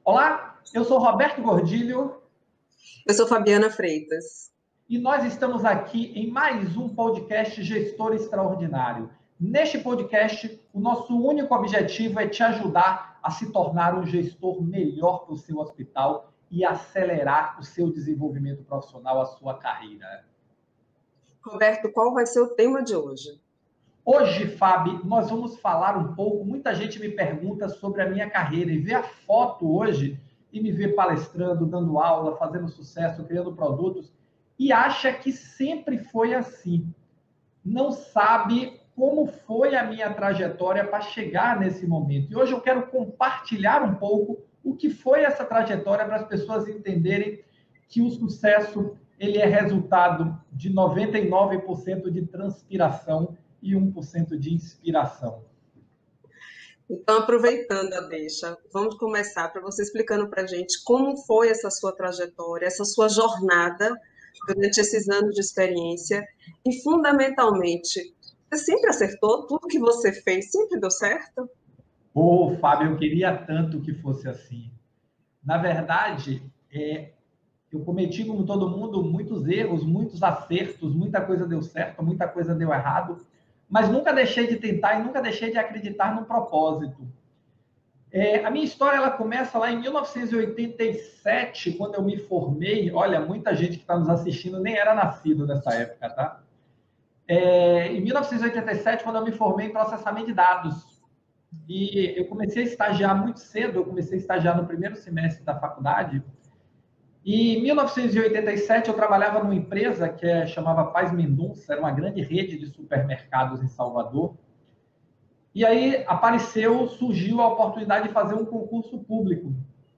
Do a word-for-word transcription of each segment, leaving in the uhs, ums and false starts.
Olá, eu sou Roberto Gordilho. Eu sou Fabiana Freitas. E nós estamos aqui em mais um podcast Gestor Extraordinário. Neste podcast, o nosso único objetivo é te ajudar a se tornar um gestor melhor para o seu hospital e acelerar o seu desenvolvimento profissional, a sua carreira. Roberto, qual vai ser o tema de hoje? Hoje, Fábio, nós vamos falar um pouco, muita gente me pergunta sobre a minha carreira e vê a foto hoje e me vê palestrando, dando aula, fazendo sucesso, criando produtos e acha que sempre foi assim. Não sabe como foi a minha trajetória para chegar nesse momento. E hoje eu quero compartilhar um pouco o que foi essa trajetória para as pessoas entenderem que o sucesso ele é resultado de noventa e nove por cento de transpiração e um por cento de inspiração. Então, aproveitando a deixa, vamos começar para você explicando para a gente como foi essa sua trajetória, essa sua jornada durante esses anos de experiência e, fundamentalmente, você sempre acertou? Tudo que você fez sempre deu certo? Ô, oh, Fábio, eu queria tanto que fosse assim. Na verdade, é, eu cometi, como todo mundo, muitos erros, muitos acertos, muita coisa deu certo, muita coisa deu errado, mas nunca deixei de tentar e nunca deixei de acreditar no propósito. É, a minha história ela começa lá em mil novecentos e oitenta e sete, quando eu me formei. Olha, muita gente que está nos assistindo nem era nascido nessa época, tá? É, em mil novecentos e oitenta e sete, quando eu me formei em processamento de dados. E eu comecei a estagiar muito cedo, eu comecei a estagiar no primeiro semestre da faculdade. E em mil novecentos e oitenta e sete, eu trabalhava numa empresa que é, chamava Paz Mendonça, era uma grande rede de supermercados em Salvador. E aí apareceu, surgiu a oportunidade de fazer um concurso público.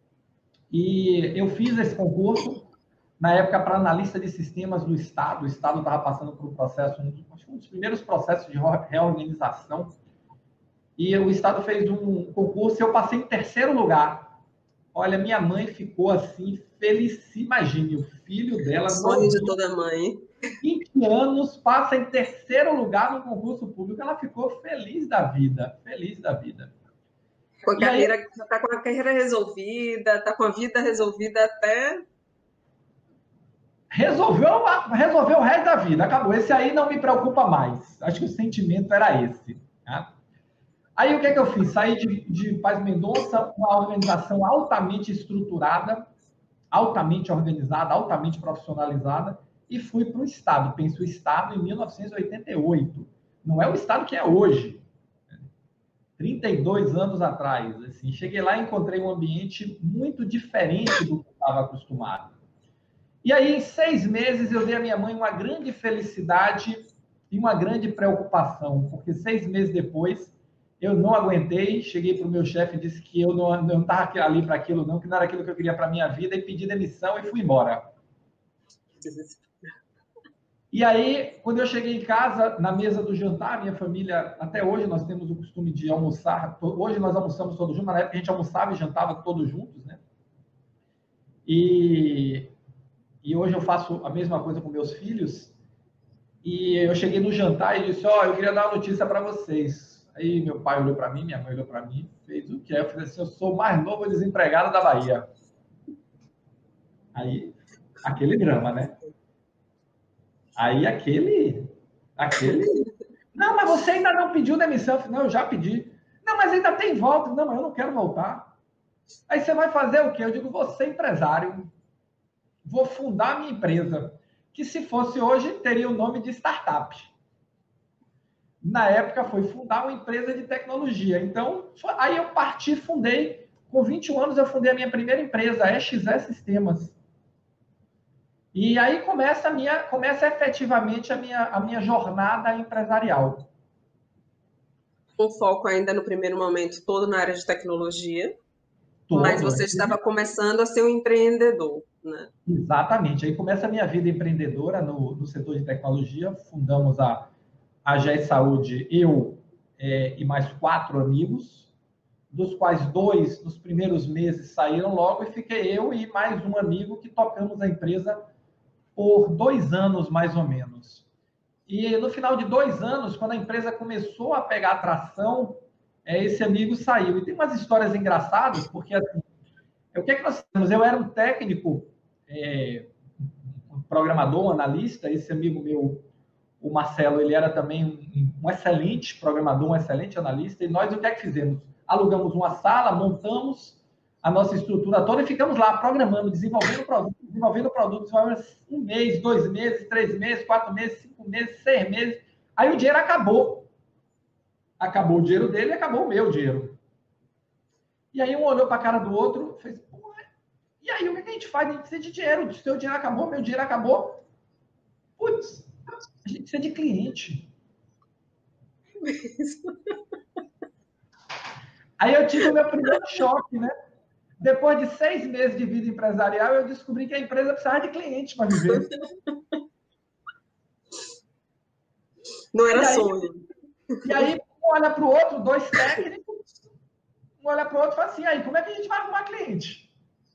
E eu fiz esse concurso, na época, para analista de sistemas do Estado. O Estado estava passando por um processo, acho que um dos primeiros processos de reorganização. E o Estado fez um concurso e eu passei em terceiro lugar. Olha, minha mãe ficou assim, feliz. Imagine, o filho dela... Sonho de toda mãe. vinte anos, passa em terceiro lugar no concurso público. Ela ficou feliz da vida, feliz da vida. Com a carreira, aí, tá com a carreira resolvida, tá com a vida resolvida até... Resolveu, resolveu o resto da vida, acabou. Esse aí não me preocupa mais. Acho que o sentimento era esse. Né? Aí o que é que eu fiz? Saí de, de Paz Mendonça, uma organização altamente estruturada, altamente organizada, altamente profissionalizada, e fui para o Estado. Penso o Estado em mil novecentos e oitenta e oito. Não é o Estado que é hoje. trinta e dois anos atrás. Assim, cheguei lá e encontrei um ambiente muito diferente do que eu estava acostumado. E aí, em seis meses, eu dei à minha mãe uma grande felicidade e uma grande preocupação, porque seis meses depois, eu não aguentei, cheguei para o meu chefe e disse que eu não estava ali para aquilo não, que não era aquilo que eu queria para a minha vida, e pedi demissão e fui embora. E aí, quando eu cheguei em casa, na mesa do jantar, minha família, até hoje nós temos o costume de almoçar, hoje nós almoçamos todos juntos, na época a gente almoçava e jantava todos juntos, né? E, e hoje eu faço a mesma coisa com meus filhos, e eu cheguei no jantar e disse, ó, oh, eu queria dar uma notícia para vocês. Aí meu pai olhou para mim, minha mãe olhou para mim, fez o quê? Eu falei assim, eu sou o mais novo desempregado da Bahia. Aí, aquele drama, né? Aí aquele, aquele... Não, mas você ainda não pediu demissão. Eu falei, não, eu já pedi. Não, mas ainda tem volta. Não, mas eu não quero voltar. Aí você vai fazer o quê? Eu digo, vou ser empresário. Vou fundar minha empresa. Que se fosse hoje, teria o nome de startup. Na época foi fundar uma empresa de tecnologia. Então, aí eu parti, fundei. Com vinte e um anos eu fundei a minha primeira empresa, a E X E Sistemas. E aí começa, a minha, começa efetivamente a minha, a minha jornada empresarial. Com foco ainda no primeiro momento todo na área de tecnologia, todo, mas você é. estava começando a ser um empreendedor, né? Exatamente. Aí começa a minha vida empreendedora no, no setor de tecnologia. Fundamos a, a G E Saúde, eu é, e mais quatro amigos, dos quais dois, nos primeiros meses, saíram logo, e fiquei eu e mais um amigo que tocamos a empresa por dois anos, mais ou menos. E no final de dois anos, quando a empresa começou a pegar tração, esse amigo saiu. E tem umas histórias engraçadas, porque assim, o que é que nós fizemos? Eu era um técnico, é, um programador, um analista, esse amigo meu, o Marcelo, ele era também um, um excelente programador, um excelente analista, e nós o que é que fizemos? Alugamos uma sala, montamos a nossa estrutura toda e ficamos lá programando, desenvolvendo produto, desenvolvendo produto, desenvolvendo um mês, dois meses, três meses, quatro meses, cinco meses, seis meses. Aí o dinheiro acabou. Acabou o dinheiro dele e acabou o meu dinheiro. E aí um olhou para a cara do outro e fez, pô, e aí o que a gente faz? A gente precisa de dinheiro, o seu dinheiro acabou, meu dinheiro acabou. Putz, a gente precisa de cliente. Aí eu tive o meu primeiro choque, né? Depois de seis meses de vida empresarial, eu descobri que a empresa precisava de clientes para viver. Não era e aí, sonho. E aí, um olha para o outro, dois técnicos, um olha para o outro e fala assim, aí, como é que a gente vai arrumar cliente?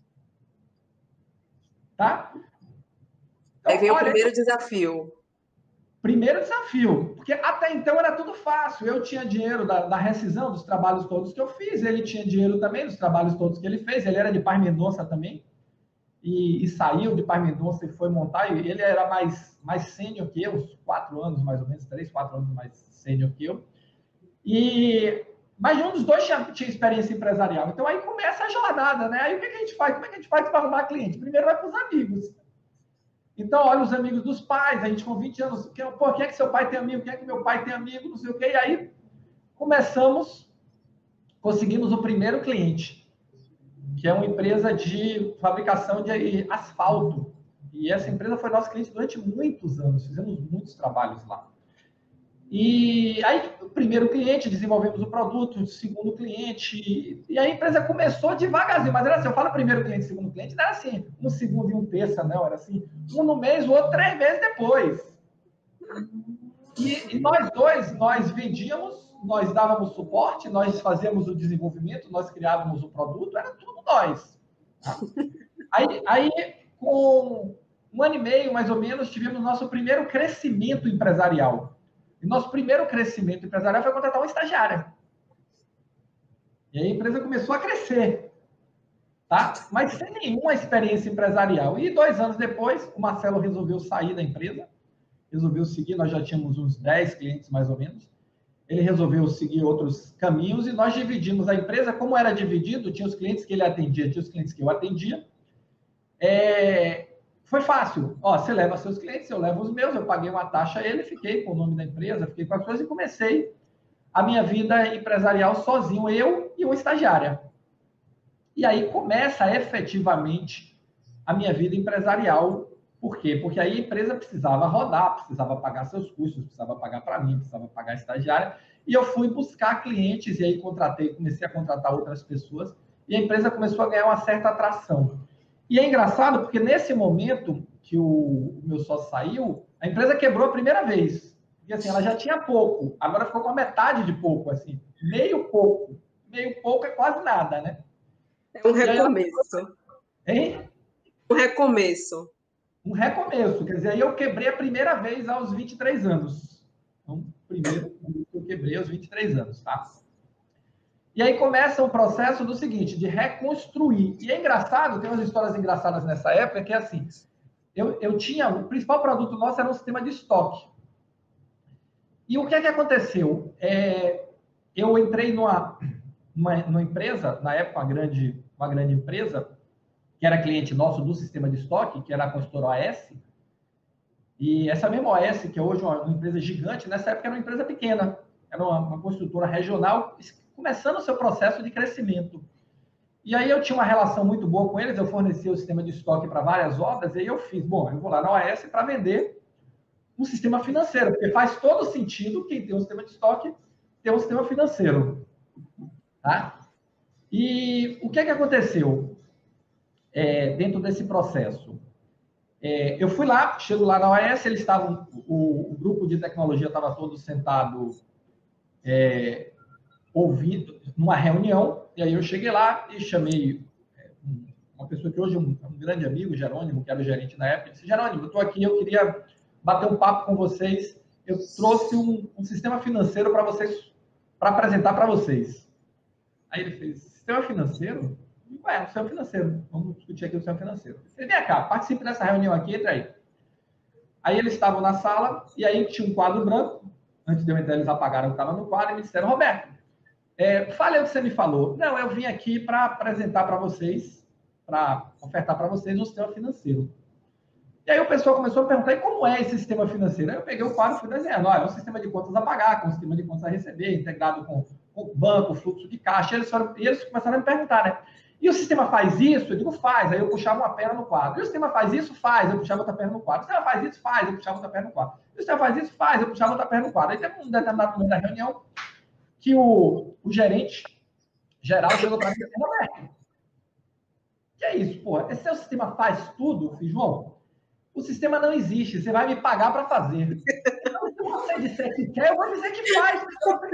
Tá? Então, aí vem olha, o primeiro desafio. Primeiro desafio, porque até então era tudo fácil. Eu tinha dinheiro da, da rescisão dos trabalhos todos que eu fiz, ele tinha dinheiro também dos trabalhos todos que ele fez, ele era de Paz Mendonça também, e, e saiu de Paz Mendonça e foi montar, e ele era mais, mais sênior que eu, uns quatro anos mais ou menos, três, quatro anos mais sênior que eu, e, mas um dos dois tinha, tinha experiência empresarial. Então aí começa a jornada, né? Aí o que a gente faz? Como é que a gente faz para arrumar cliente? Primeiro vai para os amigos. Então, olha os amigos dos pais, a gente com vinte anos, pô, quem é que seu pai tem amigo, quem é que meu pai tem amigo, não sei o quê. E aí começamos, conseguimos o primeiro cliente, que é uma empresa de fabricação de asfalto. E essa empresa foi nosso cliente durante muitos anos, fizemos muitos trabalhos lá. E aí, o primeiro cliente, desenvolvemos o produto, o segundo cliente, e a empresa começou devagarzinho, mas era assim, eu falo primeiro cliente, segundo cliente, não era assim, um segundo e um terça, não, era assim, um no mês, o outro três meses depois. E, e nós dois, nós vendíamos, nós dávamos suporte, nós fazíamos o desenvolvimento, nós criávamos o produto, era tudo nós. Aí, aí com um ano e meio, mais ou menos, tivemos nosso primeiro crescimento empresarial. E nosso primeiro crescimento empresarial foi contratar uma estagiária. E aí a empresa começou a crescer, tá? Mas sem nenhuma experiência empresarial. E dois anos depois, o Marcelo resolveu sair da empresa, resolveu seguir, nós já tínhamos uns dez clientes mais ou menos, ele resolveu seguir outros caminhos e nós dividimos a empresa, como era dividido, tinha os clientes que ele atendia, tinha os clientes que eu atendia, é... Foi fácil. Ó, você leva seus clientes, eu levo os meus, eu paguei uma taxa a ele, fiquei com o nome da empresa, fiquei com as coisas e comecei a minha vida empresarial sozinho, eu e uma estagiária. E aí começa efetivamente a minha vida empresarial. Por quê? Porque aí a empresa precisava rodar, precisava pagar seus custos, precisava pagar para mim, precisava pagar a estagiária. E eu fui buscar clientes e aí contratei, comecei a contratar outras pessoas e a empresa começou a ganhar uma certa atração. E é engraçado porque nesse momento que o, o meu sócio saiu, a empresa quebrou a primeira vez. E assim, ela já tinha pouco, agora ficou com a metade de pouco, assim, meio pouco. Meio pouco é quase nada, né? É um recomeço. Ela... Hein? Um recomeço. Um recomeço, quer dizer, aí eu quebrei a primeira vez aos vinte e três anos. Então, primeiro eu quebrei aos vinte e três anos, tá? E aí começa o processo do seguinte, de reconstruir. E é engraçado, tem umas histórias engraçadas nessa época, que é assim, eu, eu tinha, o principal produto nosso era um sistema de estoque. E o que é que aconteceu? É, eu entrei numa, numa, numa empresa, na época, uma grande, uma grande empresa, que era cliente nosso do sistema de estoque, que era a consultora O S. E essa mesma O S, que é hoje uma, uma empresa gigante, nessa época era uma empresa pequena, era uma, uma construtora regional, começando o seu processo de crescimento. E aí eu tinha uma relação muito boa com eles, eu fornecia o sistema de estoque para várias obras, e aí eu fiz, bom, eu vou lá na O S para vender um sistema financeiro, porque faz todo sentido quem tem um sistema de estoque ter um sistema financeiro. Tá? E o que é que aconteceu é, dentro desse processo? É, eu fui lá, chego lá na O S, eles estavam, o, o grupo de tecnologia estava todo sentado é, ouvindo, numa reunião, e aí eu cheguei lá e chamei uma pessoa que hoje é um, um grande amigo, Jerônimo, que era o gerente na época, e disse, Jerônimo, eu estou aqui, eu queria bater um papo com vocês, eu trouxe um, um sistema financeiro para vocês, para apresentar para vocês. Aí ele fez, sistema financeiro? Digo, é, o sistema financeiro. Vamos discutir aqui o sistema financeiro. Ele, vem cá, participe dessa reunião aqui, entra aí. Aí eles estavam na sala, e aí tinha um quadro branco. Antes de eu entrar, eles apagaram o que estava no quadro e me disseram, Roberto, é, fale o que você me falou. Não, eu vim aqui para apresentar para vocês, para ofertar para vocês um sistema financeiro. E aí o pessoal começou a perguntar, e como é esse sistema financeiro? Aí eu peguei o quadro e fui desenhando, olha, é um sistema de contas a pagar, com um sistema de contas a receber, integrado com o banco, fluxo de caixa. E eles, foram, e eles começaram a me perguntar, né? E o sistema faz isso? Eu digo, faz. Aí eu puxava uma perna no quadro. E o sistema faz isso? Faz. Eu puxava outra perna no quadro. O sistema faz isso? Faz. Eu puxava outra perna no quadro. E o sistema faz isso? Faz. Eu puxava outra perna no quadro. Aí teve um determinado momento da reunião que o, o gerente geral chegou para mim e disse, Roberto, que é isso, porra? Esse seu sistema faz tudo? Eu fiz, João, o sistema não existe. Você vai me pagar para fazer. Então, se você disser que quer, eu vou dizer que faz.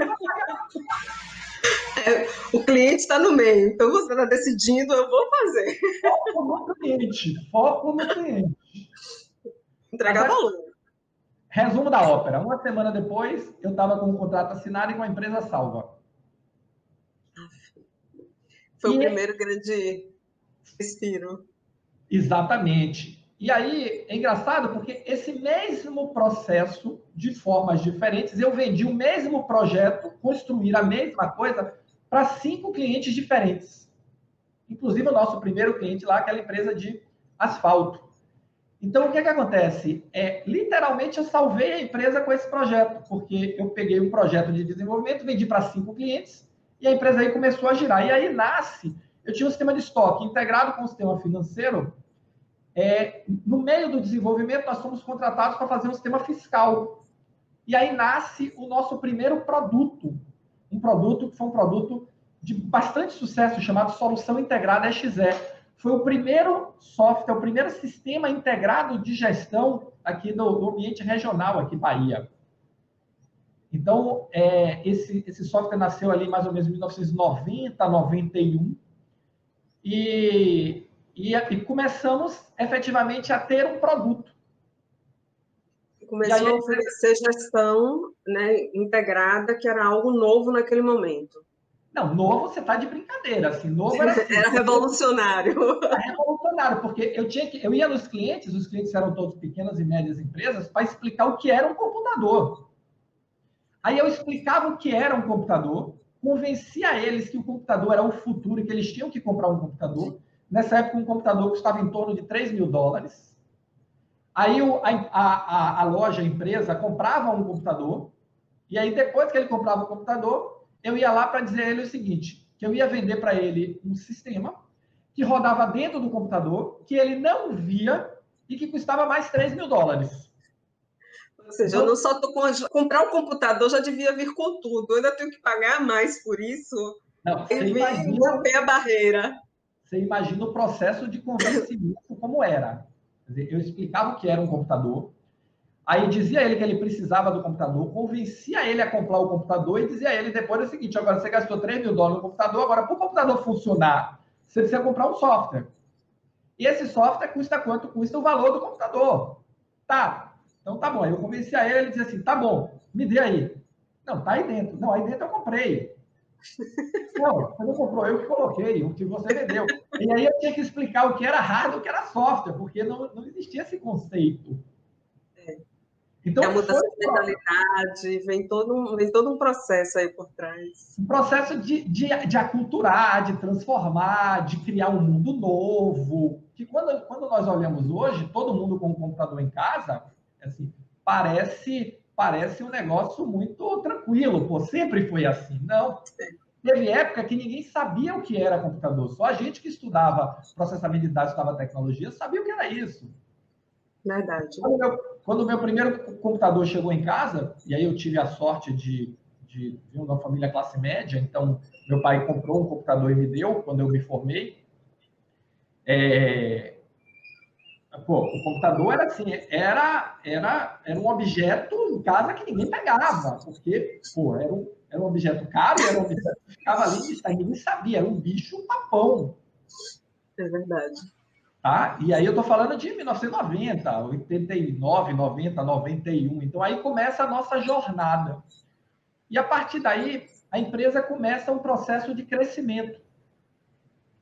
É, o cliente está no meio, então você está decidindo, eu vou fazer. Foco no cliente, foco no cliente. Entregar valor. Resumo da ópera. Uma semana depois, eu estava com um contrato assinado e com a empresa salva. Foi e... o primeiro grande respiro. Exatamente. E aí, é engraçado porque esse mesmo processo, de formas diferentes, eu vendi o mesmo projeto, construir a mesma coisa, para cinco clientes diferentes. Inclusive o nosso primeiro cliente lá, aquela empresa de asfalto. Então, o que é que acontece? É, literalmente, eu salvei a empresa com esse projeto, porque eu peguei um projeto de desenvolvimento, vendi para cinco clientes, e a empresa aí começou a girar. E aí nasce, eu tinha um sistema de estoque integrado com o sistema financeiro. É, no meio do desenvolvimento, nós fomos contratados para fazer um sistema fiscal. E aí nasce o nosso primeiro produto. Um produto que foi um produto de bastante sucesso, chamado Solução Integrada E X E. Foi o primeiro software, o primeiro sistema integrado de gestão aqui no, no ambiente regional, aqui Bahia. Então, é, esse, esse software nasceu ali mais ou menos em mil novecentos e noventa, noventa e um. E... E, e começamos, efetivamente, a ter um produto. Começou aí, a oferecer gestão, né, integrada, que era algo novo naquele momento. Não, novo você está de brincadeira. Assim, novo era, assim, era revolucionário. Era revolucionário, porque eu, tinha que, eu ia nos clientes, os clientes eram todos pequenas e médias empresas, para explicar o que era um computador. Aí eu explicava o que era um computador, convencia eles que o computador era o futuro e que eles tinham que comprar um computador. Nessa época, um computador custava em torno de três mil dólares. Aí o, a, a, a loja, a empresa, comprava um computador. E aí, depois que ele comprava o computador, eu ia lá para dizer a ele o seguinte, que eu ia vender para ele um sistema que rodava dentro do computador, que ele não via e que custava mais três mil dólares. Ou seja, então, eu não só tô com... comprar um computador, já devia vir com tudo. Eu ainda tenho que pagar mais por isso. Não, você e imagina... romper a barreira. Você imagina o processo de convencimento como era. Quer dizer, eu explicava o que era um computador, aí dizia a ele que ele precisava do computador, convencia ele a comprar o computador e dizia a ele depois o seguinte, agora você gastou três mil dólares no computador, agora para o computador funcionar, você precisa comprar um software. E esse software custa quanto? Custa o valor do computador. Tá, então tá bom. Aí eu convencia ele, ele dizia assim, tá bom, me dê aí. Não, tá aí dentro. Não, aí dentro eu comprei. Não, você não comprou, eu que coloquei, o que você vendeu. E aí eu tinha que explicar o que era hardware e o que era software, porque não, não existia esse conceito. É. Então, a mudança de mentalidade, vem todo, um, vem todo um processo aí por trás. Um processo de, de, de aculturar, de transformar, de criar um mundo novo. Que quando, quando nós olhamos hoje, todo mundo com um computador em casa, assim, parece... parece um negócio muito tranquilo, pô, sempre foi assim. Não, teve época que ninguém sabia o que era computador, só a gente que estudava processamento de dados, estudava tecnologia, sabia o que era isso. Verdade. Quando o meu, quando o meu primeiro computador chegou em casa, e aí eu tive a sorte de, de vir de uma família classe média, então meu pai comprou um computador e me deu, quando eu me formei, é... Pô, o computador era assim, era, era, era um objeto em casa que ninguém pegava, porque pô, era, um, era um objeto caro, era um objeto que ficava ali, ninguém sabia, era um bicho papão. É verdade. Tá? E aí eu tô falando de mil novecentos e noventa, oitenta e nove, noventa, noventa e um, então aí começa a nossa jornada. E a partir daí, a empresa começa um processo de crescimento.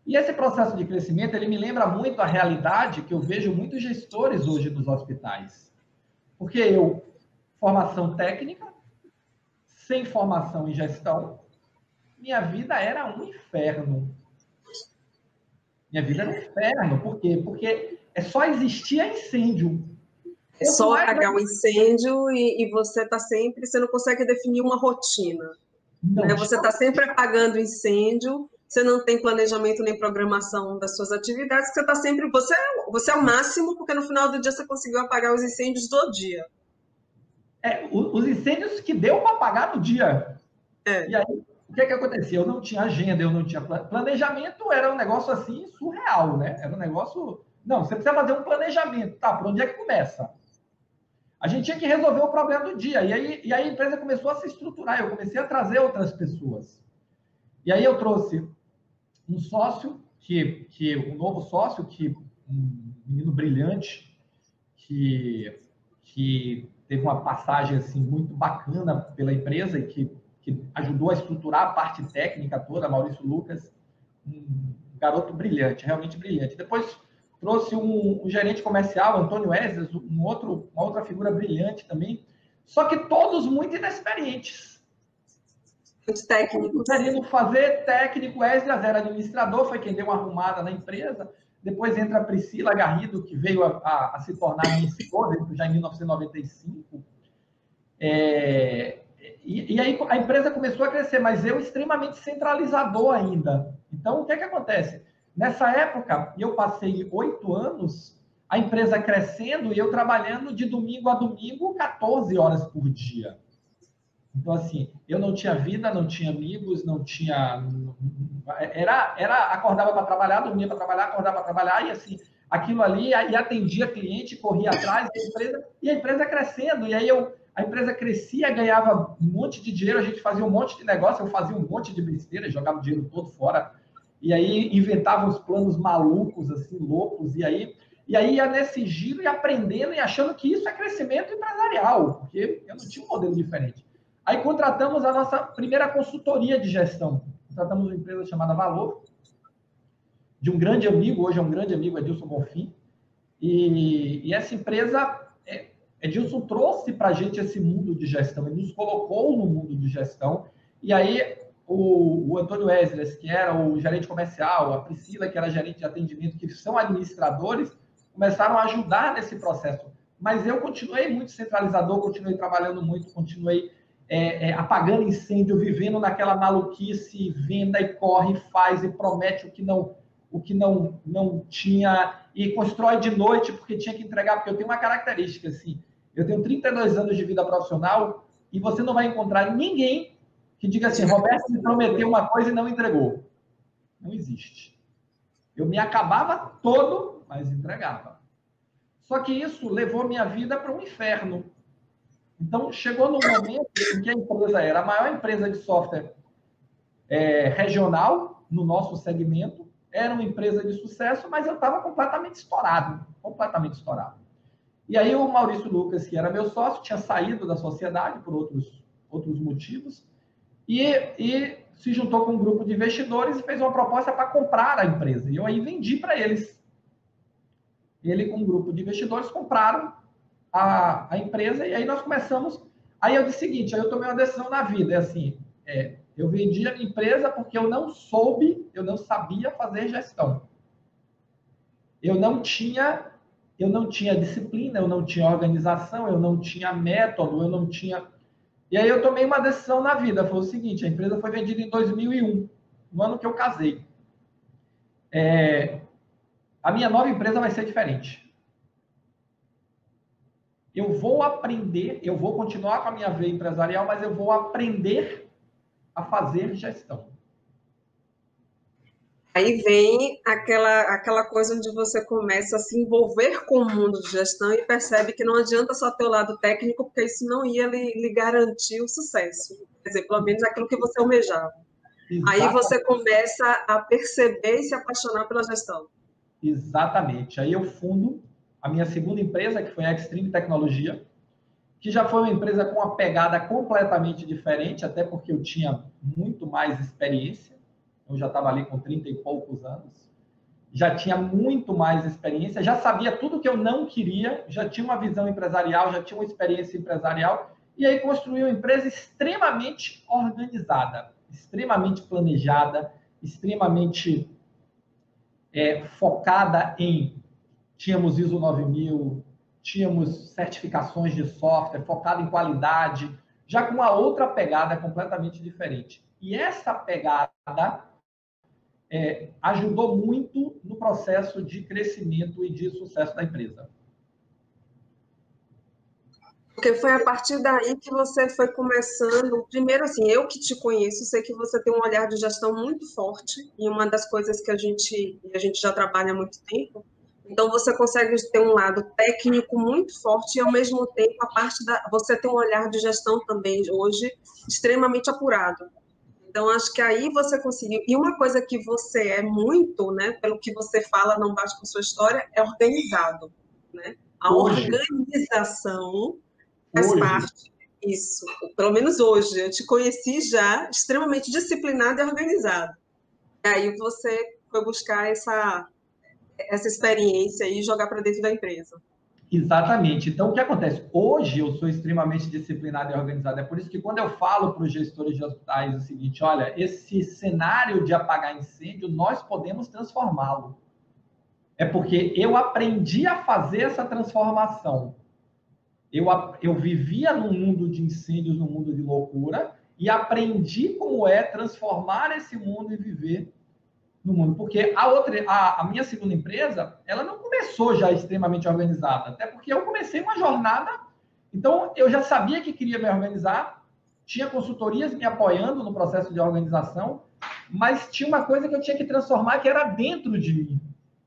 E esse processo de crescimento, ele me lembra muito a realidade que eu vejo muitos gestores hoje dos hospitais. Porque eu, formação técnica, sem formação em gestão, minha vida era um inferno. Minha vida era um inferno. Por quê? Porque é só existia incêndio. É só apagar o incêndio e, e você está sempre, você não consegue definir uma rotina. Né? Você está sempre apagando incêndio, você não tem planejamento nem programação das suas atividades, você está sempre, você, você é o máximo, porque no final do dia você conseguiu apagar os incêndios do dia. É, os incêndios que deu para apagar no dia. É. E aí, o que, que acontecia? Eu não tinha agenda, eu não tinha planejamento, era um negócio assim surreal, né? Era um negócio. Não, você precisa fazer um planejamento, tá? Por onde é que começa? A gente tinha que resolver o problema do dia. E aí, e aí a empresa começou a se estruturar, eu comecei a trazer outras pessoas. E aí eu trouxe um sócio, que, que um novo sócio, que um menino brilhante, que, que teve uma passagem assim, muito bacana pela empresa e que, que ajudou a estruturar a parte técnica toda, Maurício Lucas, um garoto brilhante, realmente brilhante. Depois trouxe um, um gerente comercial, Antônio Wesley, um outro, uma outra figura brilhante também, só que todos muito inexperientes. Muito técnicos. Querendo fazer técnico, Wesley era administrador, foi quem deu uma arrumada na empresa. Depois entra a Priscila Garrido, que veio a, a, a se tornar minha esposa, já em mil novecentos e noventa e cinco. É, e, e aí a empresa começou a crescer, mas eu extremamente centralizador ainda. Então, o que é que acontece? Nessa época, eu passei oito anos, a empresa crescendo e eu trabalhando de domingo a domingo, quatorze horas por dia. Então, assim, eu não tinha vida, não tinha amigos, não tinha... Era, era acordava para trabalhar, dormia para trabalhar, acordava para trabalhar, e assim, aquilo ali, e atendia cliente, corria atrás da empresa, e a empresa crescendo, e aí eu, a empresa crescia, ganhava um monte de dinheiro, a gente fazia um monte de negócio, eu fazia um monte de besteira, jogava o dinheiro todo fora, e aí inventava uns planos malucos, assim, loucos, e aí, e aí ia nesse giro e aprendendo e achando que isso é crescimento empresarial, porque eu não tinha um modelo diferente. Aí contratamos a nossa primeira consultoria de gestão. Contratamos uma empresa chamada Valor, de um grande amigo, hoje é um grande amigo, Edilson Bonfim. E, e essa empresa, é, Edilson trouxe para a gente esse mundo de gestão, ele nos colocou no mundo de gestão. E aí o, o Antônio Wesley, que era o gerente comercial, a Priscila, que era gerente de atendimento, que são administradores, começaram a ajudar nesse processo. Mas eu continuei muito centralizador, continuei trabalhando muito, continuei É, é, apagando incêndio, vivendo naquela maluquice, venda e corre, faz e promete o que não, o que não, não tinha e constrói de noite porque tinha que entregar, porque eu tenho uma característica assim, eu tenho trinta e dois anos de vida profissional e você não vai encontrar ninguém que diga assim, Roberto me prometeu uma coisa e não entregou. Não existe. Eu me acabava todo, mas entregava. Só que isso levou minha vida para um inferno. Então, chegou no momento em que a empresa era a maior empresa de software é, regional no nosso segmento, era uma empresa de sucesso, mas eu estava completamente estourado, completamente estourado. E aí o Maurício Lucas, que era meu sócio, tinha saído da sociedade por outros, outros motivos, e, e se juntou com um grupo de investidores e fez uma proposta para comprar a empresa. E eu aí vendi para eles. Ele com um grupo de investidores compraram A, a empresa, e aí nós começamos. Aí eu disse o seguinte: aí eu tomei uma decisão na vida, é assim, é, eu vendi a minha empresa porque eu não soube, eu não sabia fazer gestão. Eu não tinha, eu não tinha disciplina, eu não tinha organização, eu não tinha método, eu não tinha. E aí eu tomei uma decisão na vida, foi o seguinte: a empresa foi vendida em dois mil e um, no ano que eu casei. É, a minha nova empresa vai ser diferente. Eu vou aprender, eu vou continuar com a minha veia empresarial, mas eu vou aprender a fazer gestão. Aí vem aquela, aquela coisa onde você começa a se envolver com o mundo de gestão e percebe que não adianta só ter o lado técnico, porque isso não ia lhe, lhe garantir o sucesso. Quer dizer, pelo menos aquilo que você almejava. Exatamente. Aí você começa a perceber e se apaixonar pela gestão. Exatamente. Aí eu fundo a minha segunda empresa, que foi a Extreme Tecnologia, que já foi uma empresa com uma pegada completamente diferente, até porque eu tinha muito mais experiência. Eu já estava ali com trinta e poucos anos. já tinha muito mais experiência, já sabia tudo que eu não queria, já tinha uma visão empresarial, já tinha uma experiência empresarial, e aí construí uma empresa extremamente organizada, extremamente planejada, extremamente é, focada em... Tínhamos ISO nove mil, tínhamos certificações de software, focado em qualidade, já com uma outra pegada completamente diferente. E essa pegada é, ajudou muito no processo de crescimento e de sucesso da empresa. Porque foi a partir daí que você foi começando. Primeiro, assim, eu que te conheço, sei que você tem um olhar de gestão muito forte, e uma das coisas que a gente, a gente já trabalha há muito tempo. Então, você consegue ter um lado técnico muito forte e, ao mesmo tempo, a parte da, você tem um olhar de gestão também, hoje, extremamente apurado. Então, acho que aí você conseguiu. E uma coisa que você é muito, né, pelo que você fala, não bate com sua história, é organizado. Né? A Hoje, organização faz hoje, parte disso. Pelo menos hoje. Eu te conheci já extremamente disciplinado e organizado. E aí você foi buscar essa, essa experiência e jogar para dentro da empresa. Exatamente. Então, o que acontece? Hoje eu sou extremamente disciplinado e organizado. É por isso que quando eu falo para os gestores de hospitais o seguinte, olha, esse cenário de apagar incêndio, nós podemos transformá-lo. É porque eu aprendi a fazer essa transformação. Eu, eu vivia num mundo de incêndios, num mundo de loucura, e aprendi como é transformar esse mundo e viver no mundo. Porque a outra, a, a minha segunda empresa, ela não começou já extremamente organizada, até porque eu comecei uma jornada, então eu já sabia que queria me organizar, tinha consultorias me apoiando no processo de organização, mas tinha uma coisa que eu tinha que transformar que era dentro de mim.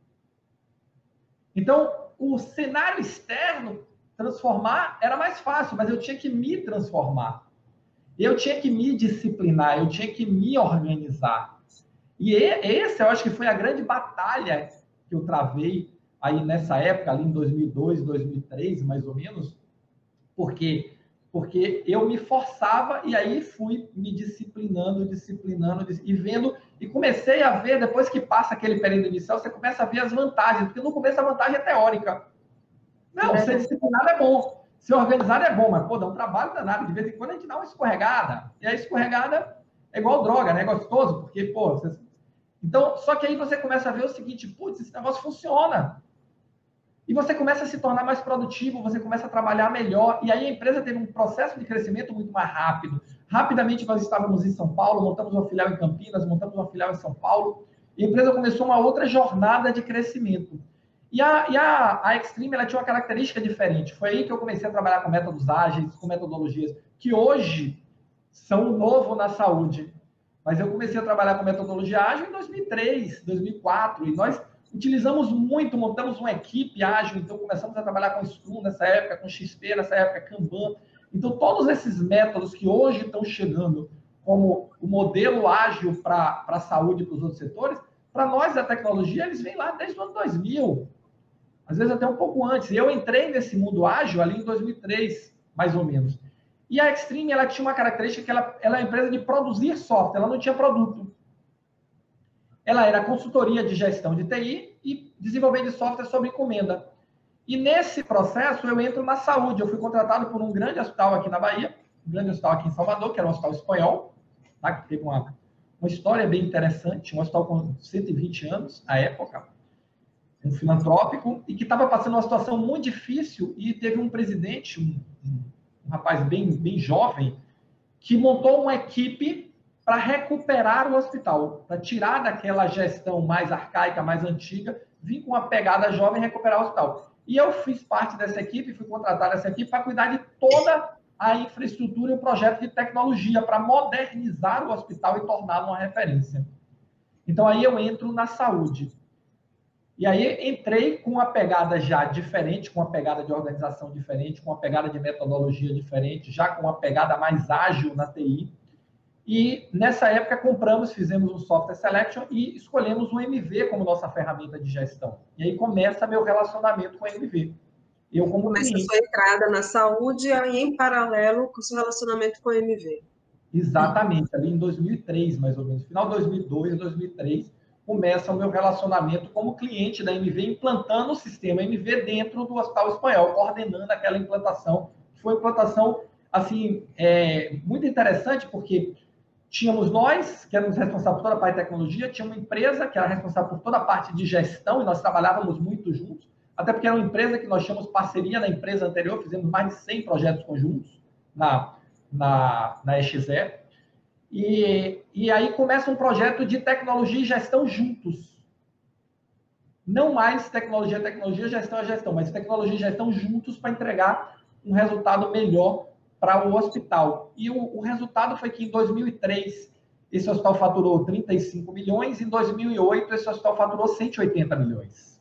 Então, o cenário externo, transformar, era mais fácil, mas eu tinha que me transformar. Eu tinha que me disciplinar, eu tinha que me organizar. E esse, eu acho que foi a grande batalha que eu travei aí nessa época, ali em dois mil e dois, dois mil e três, mais ou menos, porque, porque eu me forçava e aí fui me disciplinando, disciplinando, e vendo, e comecei a ver, depois que passa aquele período inicial, você começa a ver as vantagens, porque no começo a vantagem é teórica. Não, ser disciplinado é bom, ser organizado é bom, mas, pô, dá um trabalho danado, de vez em quando a gente dá uma escorregada, e a escorregada é igual droga, né? É gostoso, porque, pô, você... Então, só que aí você começa a ver o seguinte, putz, esse negócio funciona. E você começa a se tornar mais produtivo, você começa a trabalhar melhor, e aí a empresa teve um processo de crescimento muito mais rápido. Rapidamente nós estávamos em São Paulo, montamos uma filial em Campinas, montamos uma filial em São Paulo, e a empresa começou uma outra jornada de crescimento. E a, e a, a Extreme, ela tinha uma característica diferente. Foi aí que eu comecei a trabalhar com métodos ágeis, com metodologias, que hoje são novo na saúde. Mas eu comecei a trabalhar com metodologia ágil em dois mil e três, dois mil e quatro, e nós utilizamos muito, montamos uma equipe ágil, então começamos a trabalhar com Scrum nessa época, com X P nessa época, Kanban. Então, todos esses métodos que hoje estão chegando como o modelo ágil para a saúde e para os outros setores, para nós da tecnologia, eles vêm lá desde o ano dois mil, às vezes até um pouco antes. Eu entrei nesse mundo ágil ali em dois mil e três, mais ou menos. E a Extreme, ela tinha uma característica que ela, ela é uma empresa de produzir software, ela não tinha produto. Ela era consultoria de gestão de T I e desenvolvimento de software sob encomenda. E nesse processo eu entro na saúde. Eu fui contratado por um grande hospital aqui na Bahia, um grande hospital aqui em Salvador, que era um hospital espanhol, tá? Que teve uma, uma história bem interessante, um hospital com cento e vinte anos, à época, um filantrópico, e que estava passando uma situação muito difícil, e teve um presidente, um, um, um rapaz bem, bem jovem, que montou uma equipe para recuperar o hospital, para tirar daquela gestão mais arcaica, mais antiga, vir com uma pegada jovem e recuperar o hospital. E eu fiz parte dessa equipe, fui contratado dessa equipe para cuidar de toda a infraestrutura e o projeto de tecnologia para modernizar o hospital e torná-lo uma referência. Então, aí eu entro na saúde. E aí entrei com uma pegada já diferente, com uma pegada de organização diferente, com uma pegada de metodologia diferente, já com uma pegada mais ágil na T I. E nessa época compramos, fizemos um software selection e escolhemos o M V como nossa ferramenta de gestão. E aí começa meu relacionamento com o M V. Eu como Começa cliente. a sua entrada na saúde e aí, em paralelo com o seu relacionamento com o M V. Exatamente, ali em dois mil e três, mais ou menos. Final de dois mil e dois, dois mil e três, começa o meu relacionamento como cliente da M V, implantando o sistema M V dentro do Hospital Espanhol, coordenando aquela implantação. Foi uma implantação assim, é, muito interessante, porque tínhamos nós, que éramos responsáveis por toda a parte de tecnologia, tinha uma empresa que era responsável por toda a parte de gestão, e nós trabalhávamos muito juntos, até porque era uma empresa que nós tínhamos parceria na empresa anterior, fizemos mais de cem projetos conjuntos na, na, na E X E. E, e aí começa um projeto de tecnologia e gestão juntos. Não mais tecnologia, tecnologia, gestão é gestão, mas tecnologia e gestão juntos para entregar um resultado melhor para o hospital. E o, o resultado foi que em dois mil e três esse hospital faturou trinta e cinco milhões, em dois mil e oito esse hospital faturou cento e oitenta milhões.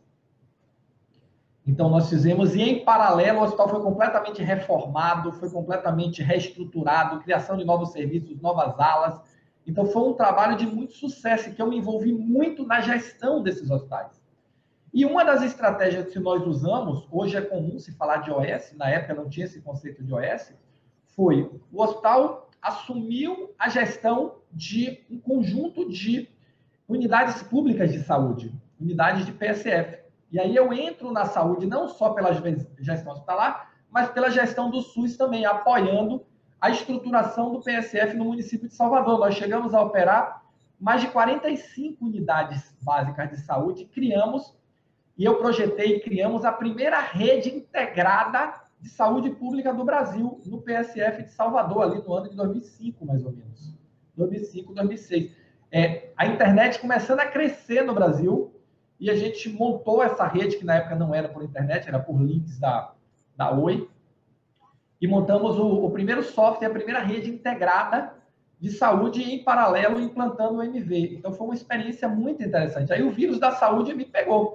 Então nós fizemos, e em paralelo o hospital foi completamente reformado, foi completamente reestruturado, criação de novos serviços, novas alas. Então foi um trabalho de muito sucesso, que eu me envolvi muito na gestão desses hospitais. E uma das estratégias que nós usamos, hoje é comum se falar de O S, na época não tinha esse conceito de O S, foi o hospital assumiu a gestão de um conjunto de unidades públicas de saúde, unidades de P S F. E aí eu entro na saúde não só pela gestão hospitalar, mas pela gestão do SUS também, apoiando a estruturação do P S F no município de Salvador. Nós chegamos a operar mais de quarenta e cinco unidades básicas de saúde, criamos, e eu projetei e criamos a primeira rede integrada de saúde pública do Brasil, no P S F de Salvador, ali no ano de dois mil e cinco, mais ou menos. dois mil e cinco, dois mil e seis. É, a internet começando a crescer no Brasil, e a gente montou essa rede, que na época não era por internet, era por links da, da Oi, e montamos o, o primeiro software, a primeira rede integrada de saúde, em paralelo implantando o M V. Então foi uma experiência muito interessante. Aí o vírus da saúde me pegou.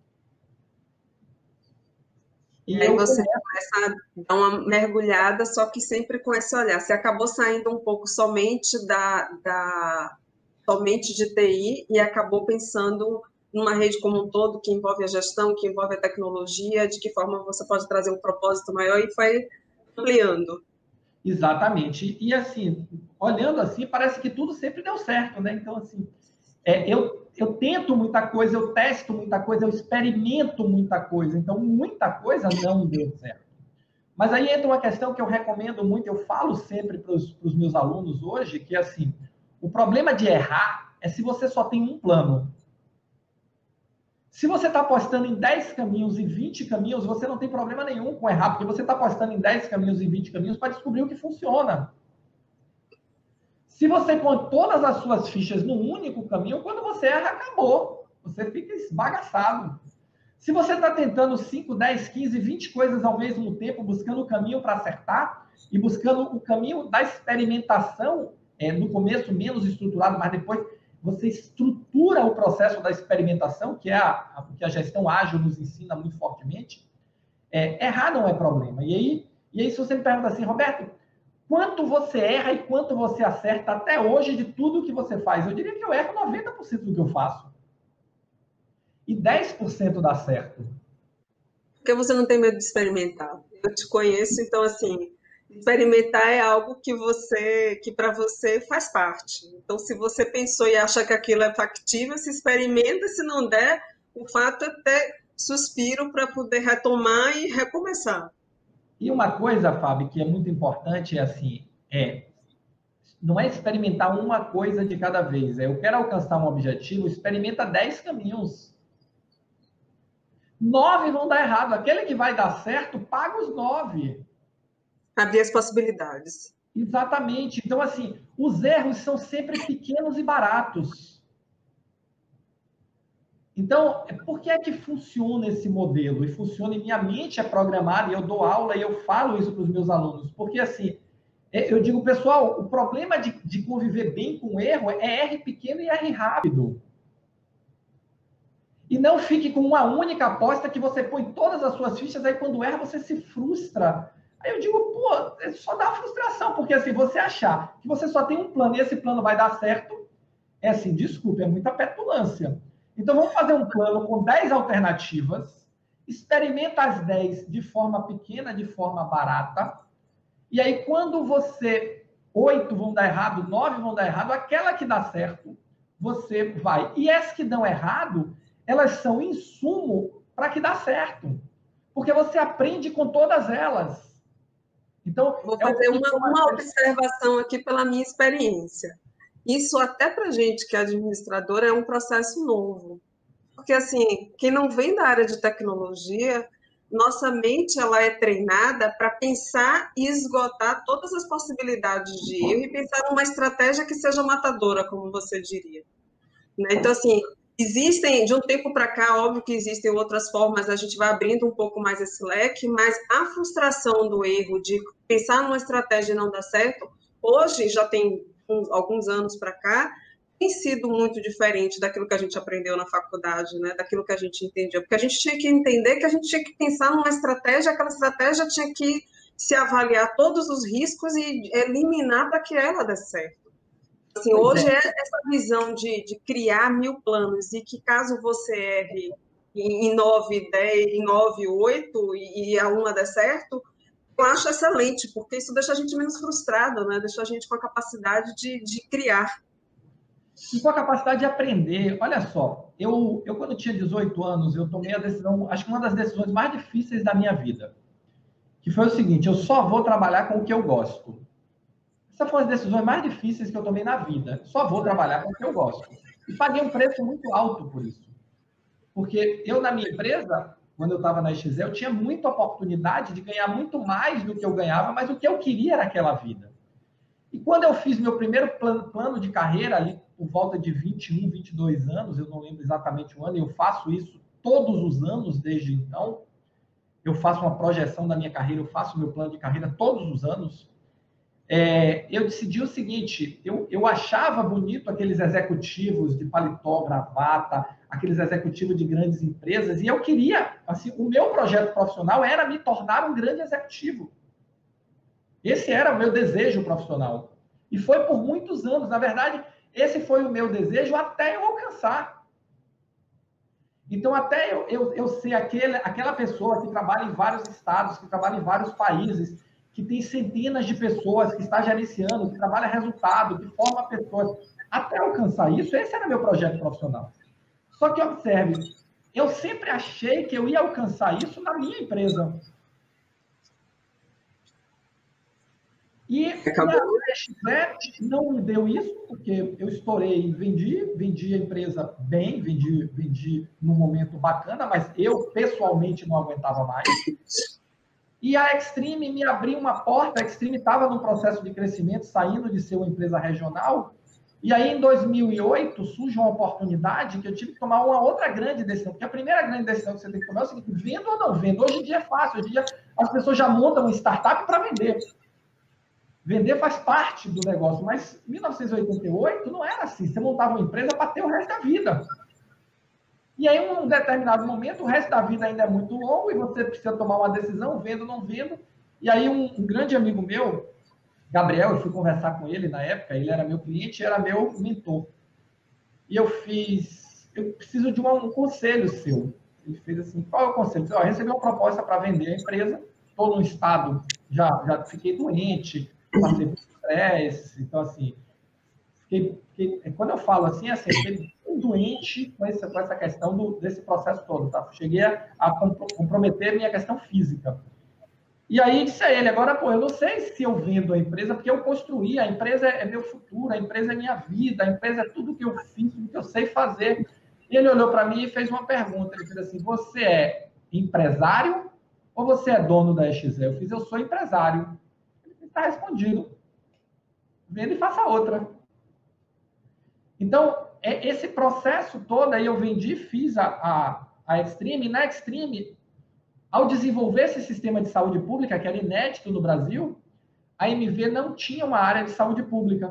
E aí você começa a dar uma mergulhada, só que sempre com esse olhar. Você acabou saindo um pouco somente da, da somente de T I e acabou pensando numa rede como um todo, que envolve a gestão, que envolve a tecnologia, de que forma você pode trazer um propósito maior, e foi ampliando. Exatamente. E assim, olhando assim, parece que tudo sempre deu certo, né? Então, assim, é, eu, eu tento muita coisa, eu testo muita coisa, eu experimento muita coisa. Então, muita coisa não deu certo. Mas aí entra uma questão que eu recomendo muito, eu falo sempre para os meus alunos hoje, que é assim, o problema de errar é se você só tem um plano. Se você está apostando em dez caminhos e vinte caminhos, você não tem problema nenhum com errar, porque você está apostando em dez caminhos e vinte caminhos para descobrir o que funciona. Se você põe todas as suas fichas num único caminho, quando você erra, acabou. Você fica esbagaçado. Se você está tentando cinco, dez, quinze, vinte coisas ao mesmo tempo, buscando o caminho para acertar, e buscando o caminho da experimentação, é, no começo menos estruturado, mas depois você estrutura o processo da experimentação, que é a, a, que a gestão ágil nos ensina muito fortemente, é, errar não é problema. E aí, e aí, se você me pergunta assim, Roberto, quanto você erra e quanto você acerta até hoje de tudo que você faz? Eu diria que eu erro noventa por cento do que eu faço. E dez por cento dá certo. Porque você não tem medo de experimentar. Eu te conheço, então, assim, experimentar é algo que você, que para você faz parte. Então, se você pensou e acha que aquilo é factível, se experimenta, se não der, o fato é ter suspiro para poder retomar e recomeçar. E uma coisa, Fábio, que é muito importante é assim, é não é experimentar uma coisa de cada vez. É, eu quero alcançar um objetivo, experimenta dez caminhos. Nove vão dar errado. Aquele que vai dar certo, paga os nove. Abrir as possibilidades. Exatamente. Então, assim, os erros são sempre pequenos e baratos. Então, por que é que funciona esse modelo? E funciona, e minha mente é programada, e eu dou aula e eu falo isso para os meus alunos. Porque, assim, eu digo, pessoal, o problema de, de conviver bem com o erro é R pequeno e R rápido. E não fique com uma única aposta que você põe todas as suas fichas, aí quando erra você se frustra. Aí eu digo, pô, só dá frustração, porque assim, você achar que você só tem um plano e esse plano vai dar certo, é assim, desculpa, é muita petulância. Então vamos fazer um plano com dez alternativas, experimenta as dez de forma pequena, de forma barata, e aí quando você, oito vão dar errado, nove vão dar errado, aquela que dá certo, você vai. E as que dão errado, elas são insumo para que dá certo. Porque você aprende com todas elas. Então, vou é o fazer que uma, uma observação aqui pela minha experiência. Isso até para a gente que é administradora é um processo novo. Porque, assim, quem não vem da área de tecnologia, nossa mente ela é treinada para pensar e esgotar todas as possibilidades de erro e pensar numa estratégia que seja matadora, como você diria. Né? Então, assim, existem, de um tempo para cá, óbvio que existem outras formas, a gente vai abrindo um pouco mais esse leque, mas a frustração do erro, de pensar numa estratégia e não dar certo, hoje, já tem uns, alguns anos para cá, tem sido muito diferente daquilo que a gente aprendeu na faculdade, né? Daquilo que a gente entendia, porque a gente tinha que entender que a gente tinha que pensar numa estratégia, aquela estratégia tinha que se avaliar todos os riscos e eliminar para que ela desse certo. Assim, hoje é. é essa visão de, de criar mil planos e que caso você erre em nove, dez, em nove, oito e, e a uma der certo, eu acho excelente, porque isso deixa a gente menos frustrado, né? Deixa a gente com a capacidade de, de criar. E com a capacidade de aprender. Olha só, eu, eu quando tinha dezoito anos, eu tomei a decisão, acho que uma das decisões mais difíceis da minha vida, que foi o seguinte: eu só vou trabalhar com o que eu gosto. Essa foi uma das decisões mais difíceis que eu tomei na vida. Só vou trabalhar com o que eu gosto. E paguei um preço muito alto por isso. Porque eu, na minha empresa, quando eu estava na X Z, eu tinha muita oportunidade de ganhar muito mais do que eu ganhava, mas o que eu queria era aquela vida. E quando eu fiz meu primeiro plano, plano de carreira, ali por volta de vinte e um, vinte e dois anos, eu não lembro exatamente o ano, e eu faço isso todos os anos desde então, eu faço uma projeção da minha carreira, eu faço meu plano de carreira todos os anos. É, eu decidi o seguinte: eu, eu achava bonito aqueles executivos de paletó, gravata, aqueles executivos de grandes empresas, e eu queria, assim, o meu projeto profissional era me tornar um grande executivo. Esse era o meu desejo profissional. E foi por muitos anos. Na verdade, esse foi o meu desejo até eu alcançar. Então, até eu, eu, eu ser aquele, aquela pessoa que trabalha em vários estados, que trabalha em vários países, que tem centenas de pessoas, que está gerenciando, que trabalha resultado, que forma pessoas. Até alcançar isso, esse era meu projeto profissional. Só que, observe, eu sempre achei que eu ia alcançar isso na minha empresa. E, e a X Z não me deu isso, porque eu estourei e vendi, vendi a empresa bem, vendi, vendi num momento bacana, mas eu, pessoalmente, não aguentava mais. E a Extreme me abriu uma porta. A Extreme estava num processo de crescimento, saindo de ser uma empresa regional, e aí, em dois mil e oito, surge uma oportunidade que eu tive que tomar uma outra grande decisão, porque a primeira grande decisão que você tem que tomar é o seguinte: vendo ou não vendo? Hoje em dia é fácil, hoje em dia as pessoas já montam uma startup para vender. Vender faz parte do negócio, mas em mil novecentos e oitenta e oito não era assim. Você montava uma empresa para ter o resto da vida. E aí, em um determinado momento, o resto da vida ainda é muito longo e você precisa tomar uma decisão, vendo ou não vendo. E aí, um, um grande amigo meu, Gabriel, eu fui conversar com ele na época, ele era meu cliente e era meu mentor. E eu fiz, eu preciso de um, um conselho seu. Ele fez assim: qual é o conselho? Eu recebi uma proposta para vender a empresa, estou num estado, já, já fiquei doente, passei por estresse, então assim, fiquei, fiquei, quando eu falo assim, assim, fiquei doente com essa, com essa questão do, desse processo todo, tá? Cheguei a, a comprometer minha questão física. E aí disse a ele: agora, pô, eu não sei se eu vendo a empresa, porque eu construí, a empresa é meu futuro, a empresa é minha vida, a empresa é tudo que eu fiz, tudo que eu sei fazer. E ele olhou para mim e fez uma pergunta, ele fez assim: você é empresário ou você é dono da X Z? Eu fiz: eu sou empresário. Está respondido. Venda e faça outra. Então, é esse processo todo aí eu vendi, fiz a, a, a Extreme, e na Extreme, ao desenvolver esse sistema de saúde pública, que era inédito no Brasil, a M V não tinha uma área de saúde pública.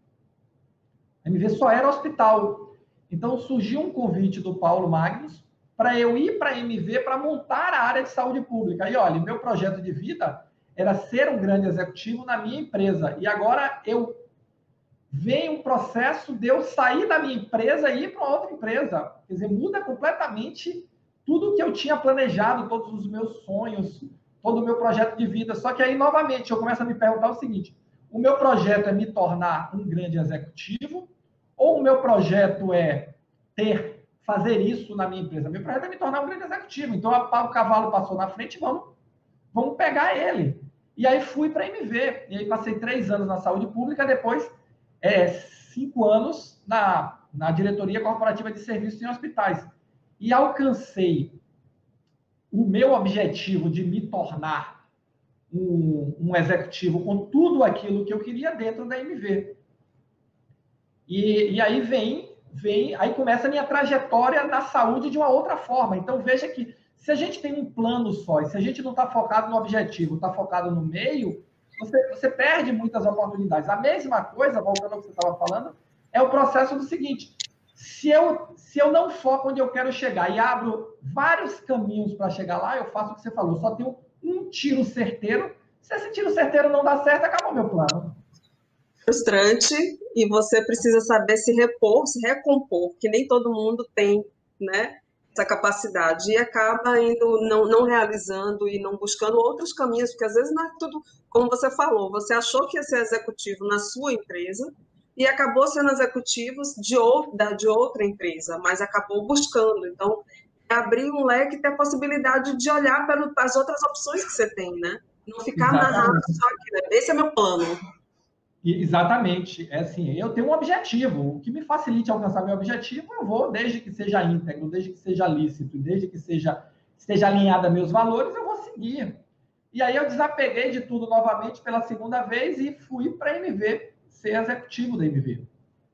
A M V só era hospital. Então, surgiu um convite do Paulo Magnus para eu ir para a M V para montar a área de saúde pública. E olha, meu projeto de vida era ser um grande executivo na minha empresa. E agora eu venho um processo de eu sair da minha empresa e ir para outra empresa. Quer dizer, muda completamente tudo que eu tinha planejado, todos os meus sonhos, todo o meu projeto de vida. Só que aí, novamente, eu começo a me perguntar o seguinte: o meu projeto é me tornar um grande executivo ou o meu projeto é ter, fazer isso na minha empresa, meu projeto é me tornar um grande executivo. Então, o cavalo passou na frente, vamos, vamos pegar ele. E aí fui para a M V. E aí passei três anos na saúde pública, depois é, cinco anos na, na diretoria corporativa de serviços em hospitais. E alcancei o meu objetivo de me tornar um, um executivo com tudo aquilo que eu queria dentro da M V. E, e aí vem, vem, aí começa a minha trajetória na saúde de uma outra forma. Então veja que se a gente tem um plano só, e se a gente não está focado no objetivo, está focado no meio, você, você perde muitas oportunidades. A mesma coisa, voltando ao que você estava falando, é o processo do seguinte: se eu, se eu não foco onde eu quero chegar e abro vários caminhos para chegar lá, eu faço o que você falou, só tenho um tiro certeiro. Se esse tiro certeiro não dá certo, acabou meu plano. Frustrante, e você precisa saber se repor, se recompor, que nem todo mundo tem, né, essa capacidade, e acaba indo, não, não realizando e não buscando outros caminhos, porque às vezes não é tudo, como você falou, você achou que ia ser executivo na sua empresa, e acabou sendo executivo de, outra, de outra empresa, mas acabou buscando. Então, é abrir um leque e ter a possibilidade de olhar para as outras opções que você tem, né? Não ficar amarrado só aqui, né? Esse é meu plano. Exatamente. É assim, eu tenho um objetivo. O que me facilite alcançar meu objetivo, eu vou, desde que seja íntegro, desde que seja lícito, desde que seja, esteja alinhado a meus valores, eu vou seguir. E aí eu desapeguei de tudo novamente pela segunda vez e fui para a M V, ser executivo da M V.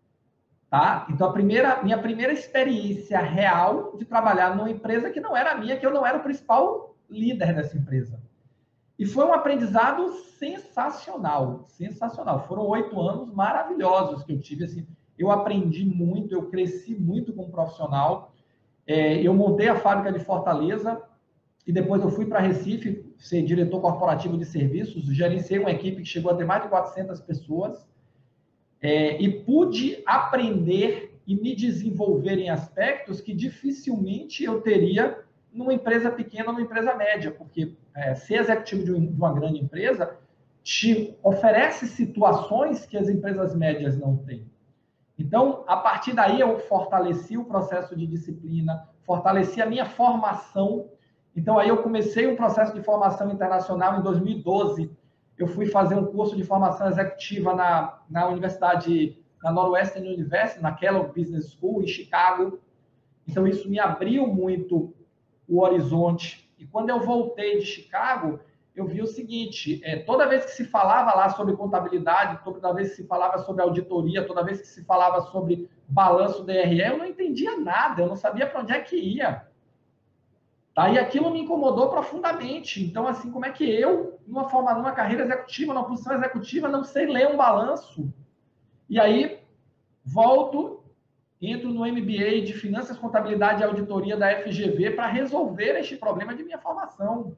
Tá? Então, a primeira, minha primeira experiência real de trabalhar numa empresa que não era minha, que eu não era o principal líder dessa empresa. E foi um aprendizado sensacional, sensacional. Foram oito anos maravilhosos que eu tive. Assim, eu aprendi muito, eu cresci muito como profissional. É, eu montei a fábrica de Fortaleza e depois eu fui para Recife ser diretor corporativo de serviços. Gerenciei uma equipe que chegou a ter mais de quatrocentas pessoas. É, e pude aprender e me desenvolver em aspectos que dificilmente eu teria numa empresa pequena ou numa empresa média, porque é, ser executivo de uma grande empresa te oferece situações que as empresas médias não têm. Então, a partir daí, eu fortaleci o processo de disciplina, fortaleci a minha formação. Então, aí eu comecei um processo de formação internacional em dois mil e doze. Eu fui fazer um curso de formação executiva na, na universidade, na Northwestern University, na Kellogg Business School, em Chicago. Então, isso me abriu muito o horizonte. E quando eu voltei de Chicago, eu vi o seguinte: é, toda vez que se falava lá sobre contabilidade, toda vez que se falava sobre auditoria, toda vez que se falava sobre balanço D R E, eu não entendia nada, eu não sabia para onde é que ia. Tá? E aquilo me incomodou profundamente. Então, assim, como é que eu, numa forma, numa carreira executiva, numa posição executiva, não sei ler um balanço? E aí, volto, entro no M B A de Finanças, Contabilidade e Auditoria da F G V para resolver este problema de minha formação.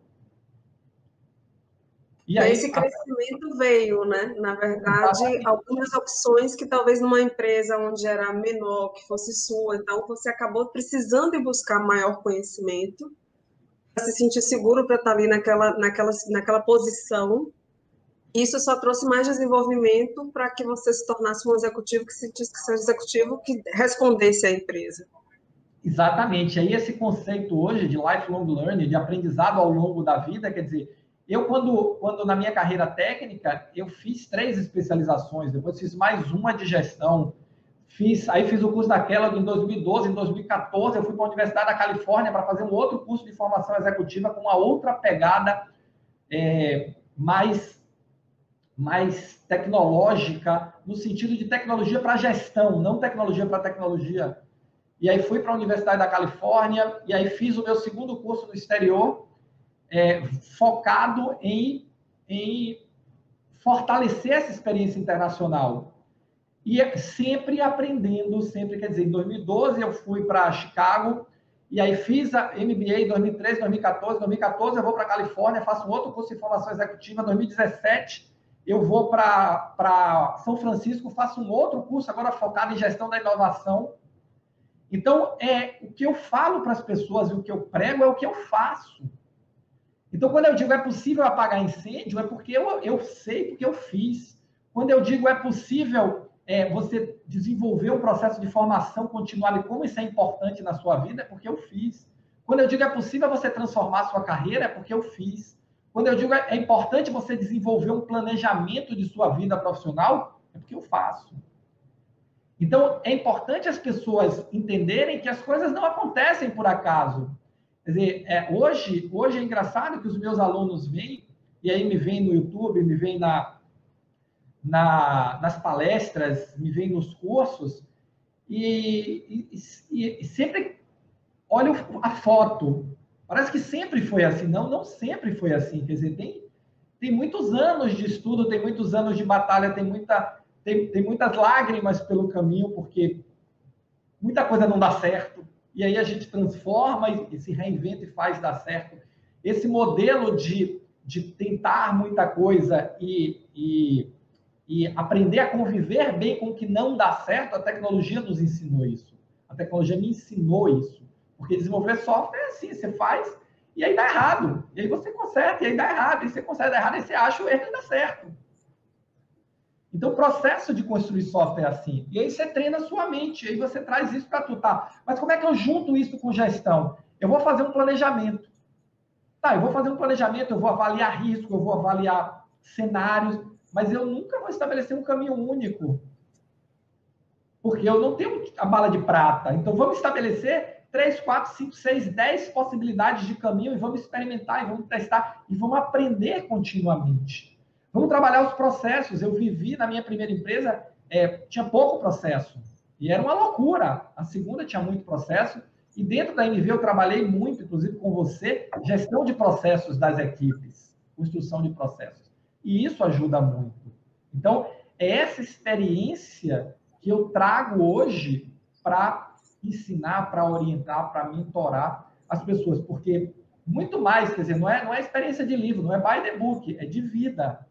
E aí, esse crescimento a... veio, né? Na verdade, exatamente, algumas opções que talvez numa empresa onde era menor, que fosse sua, então você acabou precisando de buscar maior conhecimento para se sentir seguro para estar ali naquela, naquela, naquela posição. Isso só trouxe mais desenvolvimento para que você se tornasse um executivo que sentisse que seja executivo que respondesse à empresa. Exatamente. Aí esse conceito hoje de lifelong learning, de aprendizado ao longo da vida, quer dizer, eu quando, quando na minha carreira técnica, eu fiz três especializações, depois fiz mais uma de gestão, fiz, aí fiz o curso da Kellogg em dois mil e doze, em dois mil e quatorze eu fui para a Universidade da Califórnia para fazer um outro curso de formação executiva com uma outra pegada é, mais mais tecnológica, no sentido de tecnologia para gestão, não tecnologia para tecnologia. E aí fui para a Universidade da Califórnia, e aí fiz o meu segundo curso no exterior, é, focado em, em fortalecer essa experiência internacional. E sempre aprendendo, sempre, quer dizer, em dois mil e doze eu fui para Chicago, e aí fiz a M B A em dois mil e treze, dois mil e quatorze, dois mil e quatorze eu vou para a Califórnia, faço um outro curso de formação executiva, em dois mil e dezessete eu vou para São Francisco, faço um outro curso agora focado em gestão da inovação. Então, é, o que eu falo para as pessoas e o que eu prego é o que eu faço. Então, quando eu digo é possível apagar incêndio, é porque eu, eu sei, porque eu fiz. Quando eu digo é possível é, você desenvolver um processo de formação continuada e como isso é importante na sua vida, é porque eu fiz. Quando eu digo é possível você transformar a sua carreira, é porque eu fiz. Quando eu digo é importante você desenvolver um planejamento de sua vida profissional, é porque eu faço. Então, é importante as pessoas entenderem que as coisas não acontecem por acaso. Quer dizer, é, hoje, hoje é engraçado que os meus alunos vêm, e aí me vêm no YouTube, me vêm na, na, nas palestras, me vêm nos cursos, e, e, e sempre olham a foto. Parece que sempre foi assim. Não, não sempre foi assim. Quer dizer, tem, tem muitos anos de estudo, tem muitos anos de batalha, tem, muita, tem, tem muitas lágrimas pelo caminho, porque muita coisa não dá certo. E aí a gente transforma e, e se reinventa e faz dar certo. Esse modelo de, de tentar muita coisa e, e, e aprender a conviver bem com o que não dá certo, a tecnologia nos ensinou isso. A tecnologia me ensinou isso. Porque desenvolver software é assim, você faz e aí dá errado. E aí você conserta, e aí dá errado. E você consegue dar errado, e você acha o erro e dá certo. Então, o processo de construir software é assim. E aí você treina a sua mente, e aí você traz isso para tu, tá? Mas como é que eu junto isso com gestão? Eu vou fazer um planejamento. Tá, eu vou fazer um planejamento, eu vou avaliar risco, eu vou avaliar cenários, mas eu nunca vou estabelecer um caminho único. Porque eu não tenho a bala de prata. Então, vamos estabelecer três, quatro, cinco, seis, dez possibilidades de caminho e vamos experimentar, e vamos testar, e vamos aprender continuamente. Vamos trabalhar os processos. Eu vivi na minha primeira empresa, é, tinha pouco processo. E era uma loucura. A segunda tinha muito processo. E dentro da M V eu trabalhei muito, inclusive com você, gestão de processos das equipes, construção de processos. E isso ajuda muito. Então, é essa experiência que eu trago hoje para ensinar, para orientar, para mentorar as pessoas. Porque muito mais, quer dizer, não é, não é experiência de livro, não é by the book, é de vida.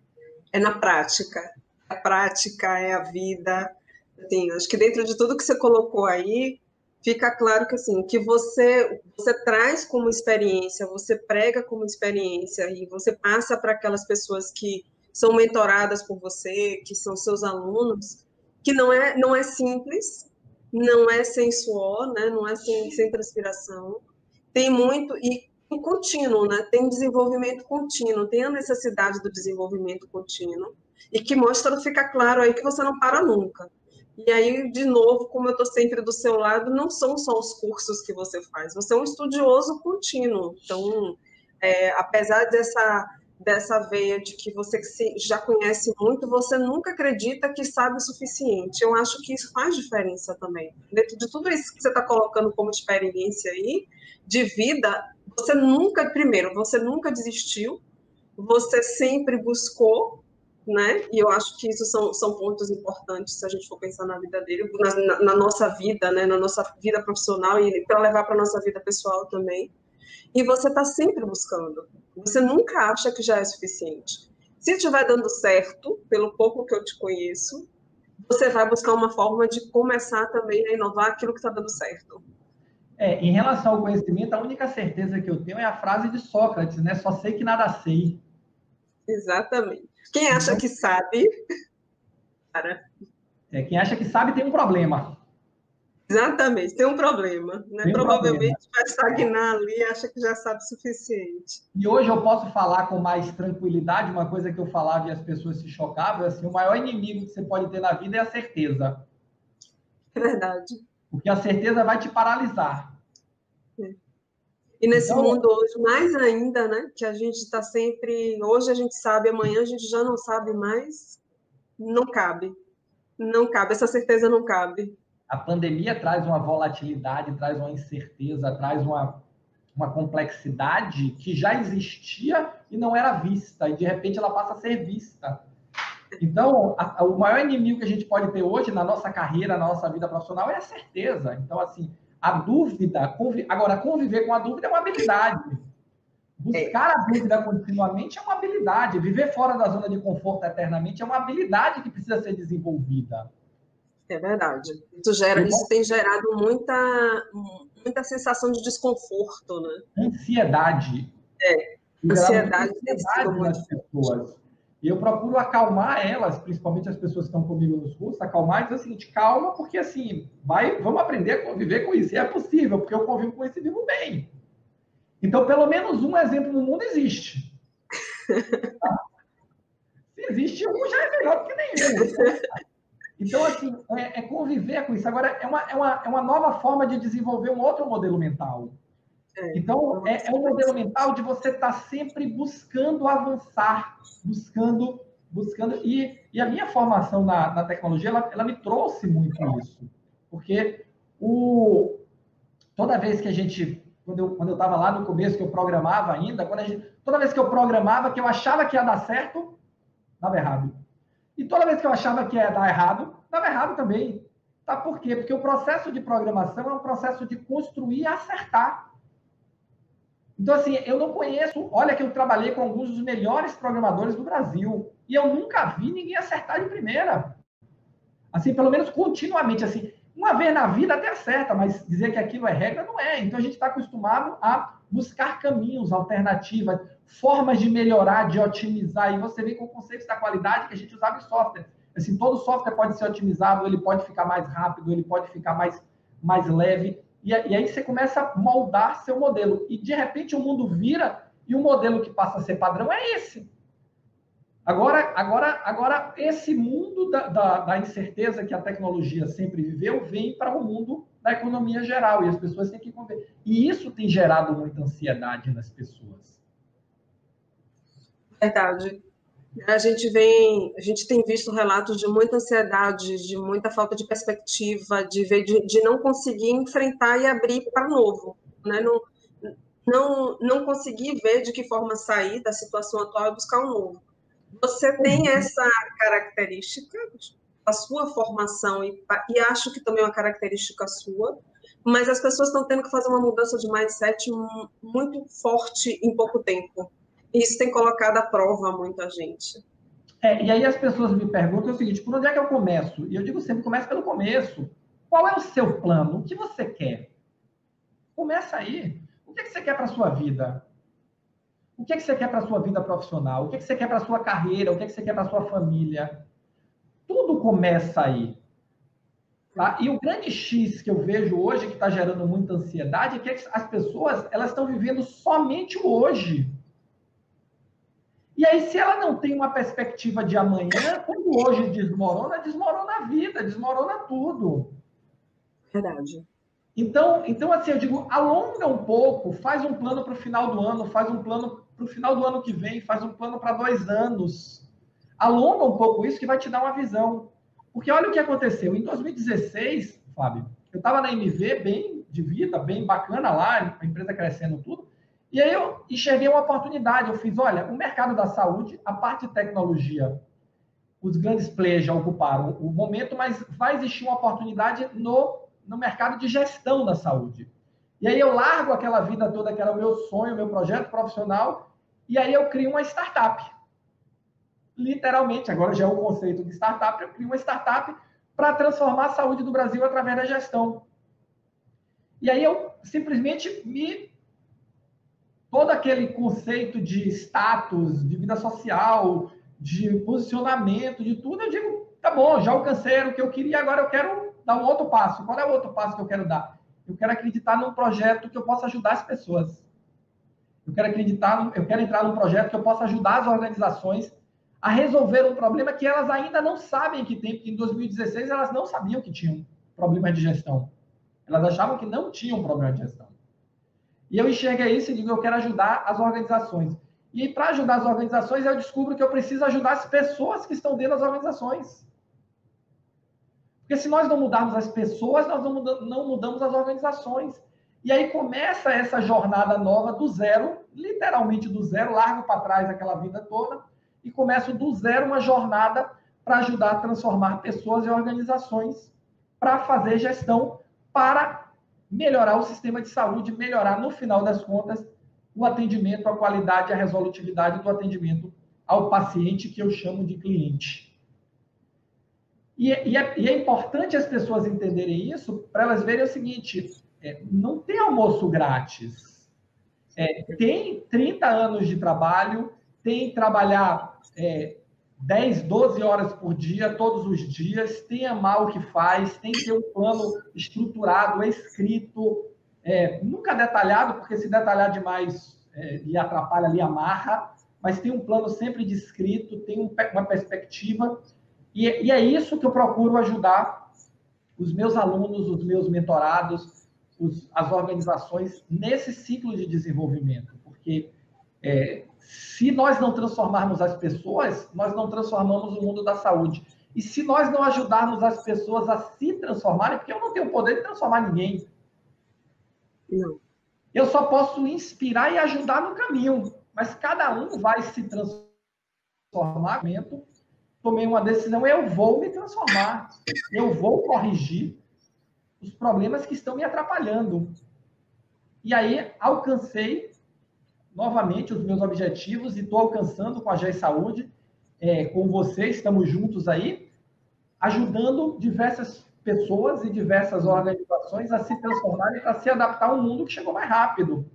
É na prática. A prática é a vida. Assim, acho que dentro de tudo que você colocou aí, fica claro que assim, que você, você traz como experiência, você prega como experiência e você passa para aquelas pessoas que são mentoradas por você, que são seus alunos, que não é, não é simples, não é sem suor, né? Não é sem, sem transpiração. Tem muito, e contínuo, né? Tem desenvolvimento contínuo, tem a necessidade do desenvolvimento contínuo, e que mostra, fica claro aí que você não para nunca. E aí, de novo, como eu estou sempre do seu lado, não são só os cursos que você faz, você é um estudioso contínuo. Então, é, apesar dessa, dessa veia de que você já conhece muito, você nunca acredita que sabe o suficiente. Eu acho que isso faz diferença também. Dentro de tudo isso que você está colocando como experiência aí, de vida, você nunca, primeiro, você nunca desistiu, você sempre buscou, né? E eu acho que isso são, são pontos importantes se a gente for pensar na vida dele, na, na, na nossa vida, né? Na nossa vida profissional e para levar para a nossa vida pessoal também. E você está sempre buscando. Você nunca acha que já é suficiente. Se estiver dando certo, pelo pouco que eu te conheço, você vai buscar uma forma de começar também a inovar aquilo que está dando certo. É, em relação ao conhecimento, a única certeza que eu tenho é a frase de Sócrates, né? Só sei que nada sei. Exatamente. Quem acha então, que sabe, cara. É, quem acha que sabe tem um problema. Exatamente, tem um problema. Né? Tem um Provavelmente problema. vai estagnar ali e acha que já sabe o suficiente. E hoje eu posso falar com mais tranquilidade, uma coisa que eu falava e as pessoas se chocavam, é assim, o maior inimigo que você pode ter na vida é a certeza. É verdade. Porque a certeza vai te paralisar. É. E nesse então, mundo hoje, mais ainda, né? Que a gente está sempre... Hoje a gente sabe, amanhã a gente já não sabe mais. Não cabe. Não cabe, essa certeza não cabe. A pandemia traz uma volatilidade, traz uma incerteza, traz uma, uma complexidade que já existia e não era vista. E, de repente, ela passa a ser vista. Então, a, a, o maior inimigo que a gente pode ter hoje na nossa carreira, na nossa vida profissional, é a certeza. Então, assim, a dúvida... Conviv... Agora, conviver com a dúvida é uma habilidade. Buscar a dúvida continuamente é uma habilidade. Viver fora da zona de conforto eternamente é uma habilidade que precisa ser desenvolvida. É verdade. Isso, gera, isso tem gerado muita, muita sensação de desconforto, né? Ansiedade. É, ansiedade tem sido muito nas pessoas. E eu procuro acalmar elas, principalmente as pessoas que estão comigo nos cursos, acalmar e dizer o seguinte, calma, porque assim, vai, vamos aprender a conviver com isso. E é possível, porque eu convivo com isso e vivo bem. Então, pelo menos um exemplo no mundo existe. Tá? Se existe um, já é melhor do que nenhum. Então, assim, é, é conviver com isso. Agora, é uma, é, uma, é uma nova forma de desenvolver um outro modelo mental. Então, é, é um modelo mental de você estar sempre buscando avançar, buscando... buscando e, e a minha formação na, na tecnologia, ela, ela me trouxe muito isso. Porque o, toda vez que a gente... Quando eu quando eu estava lá no começo, que eu programava ainda, quando a gente, toda vez que eu programava, que eu achava que ia dar certo, dava errado. E toda vez que eu achava que ia dar errado, dava errado também. Tá? Por quê? Porque o processo de programação é um processo de construir e acertar. Então, assim, eu não conheço... Olha que eu trabalhei com alguns dos melhores programadores do Brasil. E eu nunca vi ninguém acertar de primeira. Assim, pelo menos continuamente. Assim, uma vez na vida até acerta, mas dizer que aquilo é regra não é. Então, a gente está acostumado a buscar caminhos, alternativas, formas de melhorar, de otimizar. E você vem com conceitos da qualidade que a gente usava em software. Assim, todo software pode ser otimizado, ele pode ficar mais rápido, ele pode ficar mais, mais leve. E, e aí você começa a moldar seu modelo. E, de repente, o mundo vira e o modelo que passa a ser padrão é esse. Agora, agora, agora esse mundo da, da, da incerteza que a tecnologia sempre viveu vem para o mundo da economia geral e as pessoas têm que conviver. E isso tem gerado muita ansiedade nas pessoas. Verdade. A gente vem, a gente tem visto relatos de muita ansiedade, de muita falta de perspectiva, de, ver, de, de não conseguir enfrentar e abrir para novo, né? Não, não, não conseguir ver de que forma sair da situação atual e buscar um novo. Você tem essa característica da sua formação, e, e acho que também é uma característica sua, mas as pessoas estão tendo que fazer uma mudança de mindset muito forte em pouco tempo. E isso tem colocado à prova muita gente. É, e aí as pessoas me perguntam o seguinte, por onde é que eu começo? E eu digo sempre, começa pelo começo. Qual é o seu plano? O que você quer? Começa aí. O que, é que você quer para a sua vida? O que, é que você quer para a sua vida profissional? O que, é que você quer para a sua carreira? O que, é que você quer para a sua família? Tudo começa aí. Tá? E o grande X que eu vejo hoje, que está gerando muita ansiedade, é que as pessoas elas estão vivendo somente o hoje. E aí, se ela não tem uma perspectiva de amanhã, quando hoje desmorona, desmorona a vida, desmorona tudo. Verdade. Então, então, assim, eu digo, alonga um pouco, faz um plano para o final do ano, faz um plano para o final do ano que vem, faz um plano para dois anos. Alonga um pouco isso que vai te dar uma visão. Porque olha o que aconteceu. Em dois mil e dezesseis, Fábio, eu estava na M V, bem de vida, bem bacana lá, a empresa crescendo tudo. E aí eu enxerguei uma oportunidade. Eu fiz, olha, o mercado da saúde, a parte de tecnologia, os grandes players já ocuparam o momento, mas vai existir uma oportunidade no, no mercado de gestão da saúde. E aí eu largo aquela vida toda, que era o meu sonho, o meu projeto profissional, e aí eu crio uma startup. Literalmente, agora já é o conceito de startup, eu crio uma startup para transformar a saúde do Brasil através da gestão. E aí eu simplesmente me... Todo aquele conceito de status, de vida social, de posicionamento, de tudo, eu digo, tá bom, já alcancei o que eu queria, agora eu quero dar um outro passo. Qual é o outro passo que eu quero dar? Eu quero acreditar num projeto que eu possa ajudar as pessoas. Eu quero acreditar, eu quero entrar num projeto que eu possa ajudar as organizações a resolver um problema que elas ainda não sabem que tem, porque em dois mil e dezesseis elas não sabiam que tinham problema de gestão. Elas achavam que não tinham problema de gestão. E eu enxerguei isso e digo, eu quero ajudar as organizações. E para ajudar as organizações, eu descubro que eu preciso ajudar as pessoas que estão dentro das organizações. Porque se nós não mudarmos as pessoas, nós não mudamos as organizações. E aí começa essa jornada nova do zero, literalmente do zero, largo para trás aquela vida toda, e começo do zero uma jornada para ajudar a transformar pessoas e organizações para fazer gestão, para melhorar o sistema de saúde, melhorar, no final das contas, o atendimento, a qualidade, a resolutividade do atendimento ao paciente, que eu chamo de cliente. E, e, é, e é importante as pessoas entenderem isso, para elas verem o seguinte, é, não tem almoço grátis. É, tem trinta anos de trabalho, tem trabalhar é, dez, doze horas por dia, todos os dias, tem que amar o que faz, tem que ter um plano estruturado, escrito, é, nunca detalhado, porque se detalhar demais é, lhe atrapalha, lhe amarra, mas tem um plano sempre descrito, tem um, uma perspectiva, e, e é isso que eu procuro ajudar os meus alunos, os meus mentorados, os, as organizações nesse ciclo de desenvolvimento, porque é, se nós não transformarmos as pessoas, nós não transformamos o mundo da saúde. E se nós não ajudarmos as pessoas a se transformarem, porque eu não tenho o poder de transformar ninguém. Não. Eu só posso inspirar e ajudar no caminho, mas cada um vai se transformar. Tomei uma decisão, eu vou me transformar, eu vou corrigir os problemas que estão me atrapalhando. E aí, alcancei novamente os meus objetivos e estou alcançando com a G E Saúde, é, com vocês, estamos juntos aí, ajudando diversas pessoas e diversas organizações a se transformarem para se adaptar a um mundo que chegou mais rápido.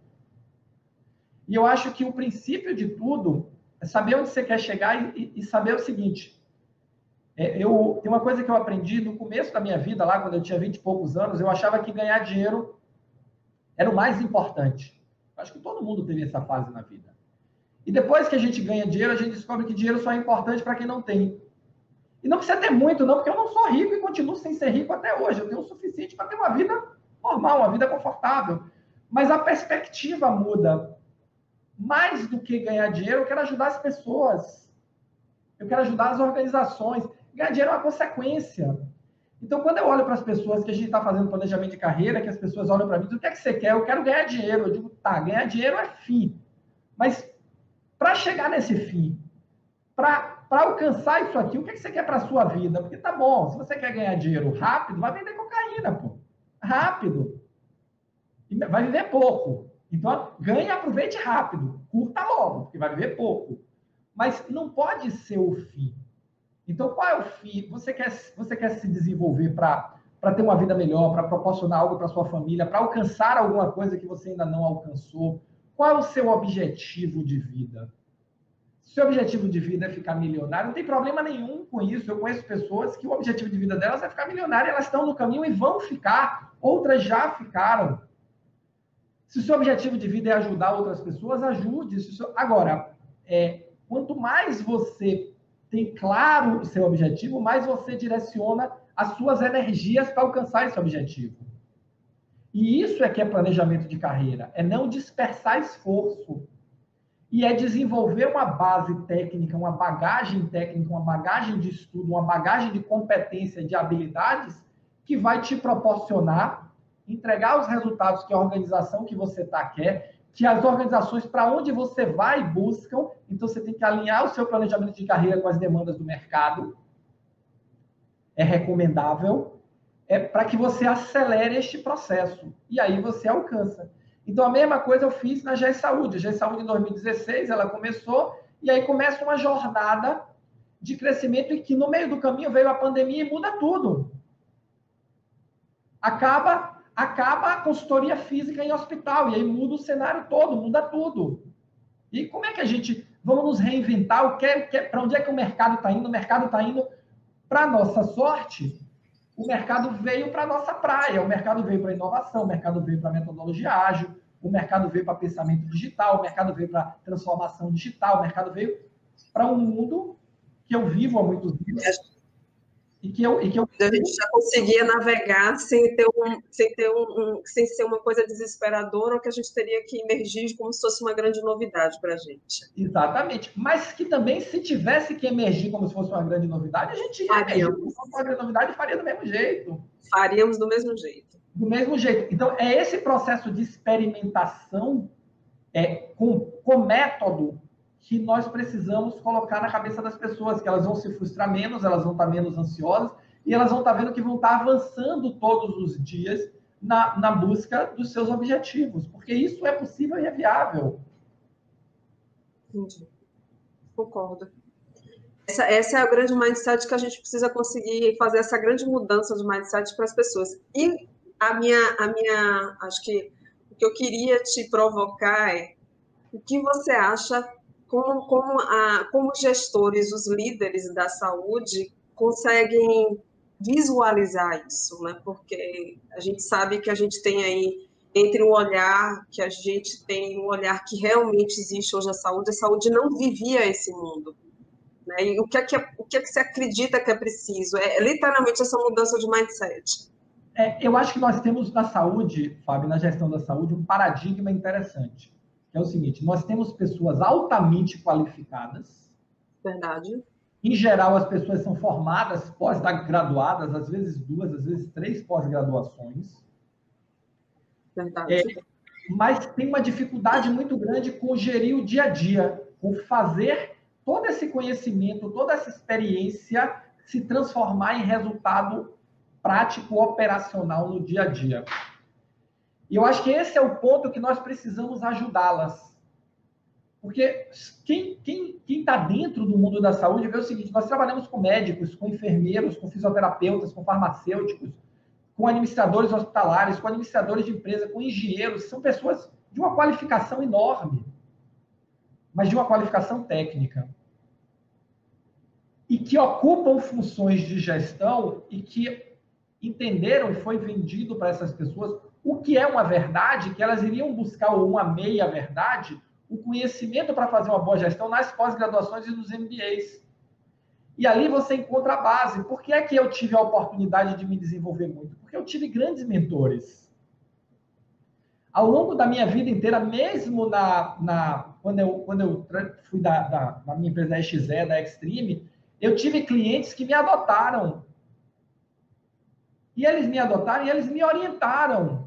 E eu acho que o princípio de tudo é saber onde você quer chegar e, e saber o seguinte, é, eu, tem uma coisa que eu aprendi no começo da minha vida, lá quando eu tinha vinte e poucos anos, eu achava que ganhar dinheiro era o mais importante. Acho que todo mundo teve essa fase na vida. E depois que a gente ganha dinheiro, a gente descobre que dinheiro só é importante para quem não tem. E não precisa ter muito, não, porque eu não sou rico e continuo sem ser rico até hoje. Eu tenho o suficiente para ter uma vida normal, uma vida confortável. Mas a perspectiva muda. Mais do que ganhar dinheiro, eu quero ajudar as pessoas. Eu quero ajudar as organizações. Ganhar dinheiro é uma consequência. Então, quando eu olho para as pessoas que a gente está fazendo planejamento de carreira, que as pessoas olham para mim e dizem, o que é que você quer? Eu quero ganhar dinheiro. Eu digo, tá, ganhar dinheiro é fim. Mas, para chegar nesse fim, para alcançar isso aqui, o que, é que você quer para a sua vida? Porque tá bom, se você quer ganhar dinheiro rápido, vai vender cocaína, pô. Rápido. E vai viver pouco. Então, ganhe e aproveite rápido. Curta logo, porque vai viver pouco. Mas não pode ser o fim. Então, qual é o fim? Você quer, você quer se desenvolver para ter uma vida melhor, para proporcionar algo para sua família, para alcançar alguma coisa que você ainda não alcançou? Qual é o seu objetivo de vida? Se o seu objetivo de vida é ficar milionário, não tem problema nenhum com isso. Eu conheço pessoas que o objetivo de vida delas é ficar milionário, elas estão no caminho e vão ficar. Outras já ficaram. Se o seu objetivo de vida é ajudar outras pessoas, ajude. Agora, é, quanto mais você tem claro o seu objetivo, mais você direciona as suas energias para alcançar esse objetivo. E isso é que é planejamento de carreira, é não dispersar esforço. E é desenvolver uma base técnica, uma bagagem técnica, uma bagagem de estudo, uma bagagem de competência, de habilidades, que vai te proporcionar entregar os resultados que a organização que você está quer, que as organizações para onde você vai buscam. Então, você tem que alinhar o seu planejamento de carreira com as demandas do mercado. É recomendável, é para que você acelere este processo. E aí você alcança. Então, a mesma coisa eu fiz na G E Saúde. A G E Saúde, em dois mil e dezesseis, ela começou, e aí começa uma jornada de crescimento e que, no meio do caminho, veio a pandemia e muda tudo. Acaba... acaba a consultoria física em hospital, e aí muda o cenário todo, muda tudo. E como é que a gente... Vamos nos reinventar? O que, o que, para onde é que o mercado está indo? O mercado está indo, para nossa sorte, o mercado veio para a nossa praia, o mercado veio para a inovação, o mercado veio para a metodologia ágil, o mercado veio para pensamento digital, o mercado veio para transformação digital, o mercado veio para um mundo que eu vivo há muitos anos. E que eu, e que eu... A gente já conseguia navegar sem ter um, sem ter um, um, sem ser uma coisa desesperadora, ou que a gente teria que emergir como se fosse uma grande novidade para a gente. Exatamente. Mas que também, se tivesse que emergir como se fosse uma grande novidade, a gente ia emergir como se fosse uma grande novidade e faria do mesmo jeito. Faríamos do mesmo jeito. Do mesmo jeito. Então, é esse processo de experimentação é, com, com método que nós precisamos colocar na cabeça das pessoas, que elas vão se frustrar menos, elas vão estar menos ansiosas, e elas vão estar vendo que vão estar avançando todos os dias na, na busca dos seus objetivos, porque isso é possível e é viável. Entendi. Concordo. Essa, essa é a grande mindset que a gente precisa conseguir fazer, essa grande mudança de mindset para as pessoas. E a minha, a minha, acho que o que eu queria te provocar é o que você acha como, como, a, como os gestores, os líderes da saúde conseguem visualizar isso, né? Porque a gente sabe que a gente tem aí, entre o olhar que a gente tem, um olhar que realmente existe hoje a saúde, a saúde não vivia esse mundo. Né? E o que, é que, o que é que você acredita que é preciso? É literalmente essa mudança de mindset. É, eu acho que nós temos na saúde, Fábio, na gestão da saúde, um paradigma interessante, que é o seguinte: nós temos pessoas altamente qualificadas. Verdade. Em geral, as pessoas são formadas, pós-graduadas, às vezes duas, às vezes três pós-graduações. Verdade. É, mas tem uma dificuldade muito grande com gerir o dia a dia, com fazer todo esse conhecimento, toda essa experiência se transformar em resultado prático, operacional no dia a dia. E eu acho que esse é o ponto que nós precisamos ajudá-las. Porque quem quem quem está dentro do mundo da saúde vê o seguinte: nós trabalhamos com médicos, com enfermeiros, com fisioterapeutas, com farmacêuticos, com administradores hospitalares, com administradores de empresa, com engenheiros. São pessoas de uma qualificação enorme, mas de uma qualificação técnica. E que ocupam funções de gestão e que entenderam, e foi vendido para essas pessoas, o que é uma verdade, que elas iriam buscar uma meia-verdade, o conhecimento para fazer uma boa gestão nas pós-graduações e nos M B As. E ali você encontra a base. Por que é que eu tive a oportunidade de me desenvolver muito? Porque eu tive grandes mentores. Ao longo da minha vida inteira, mesmo na, na, quando, eu, quando eu fui da, da, da minha empresa da X E, da Extreme, eu tive clientes que me adotaram. E eles me adotaram e eles me orientaram.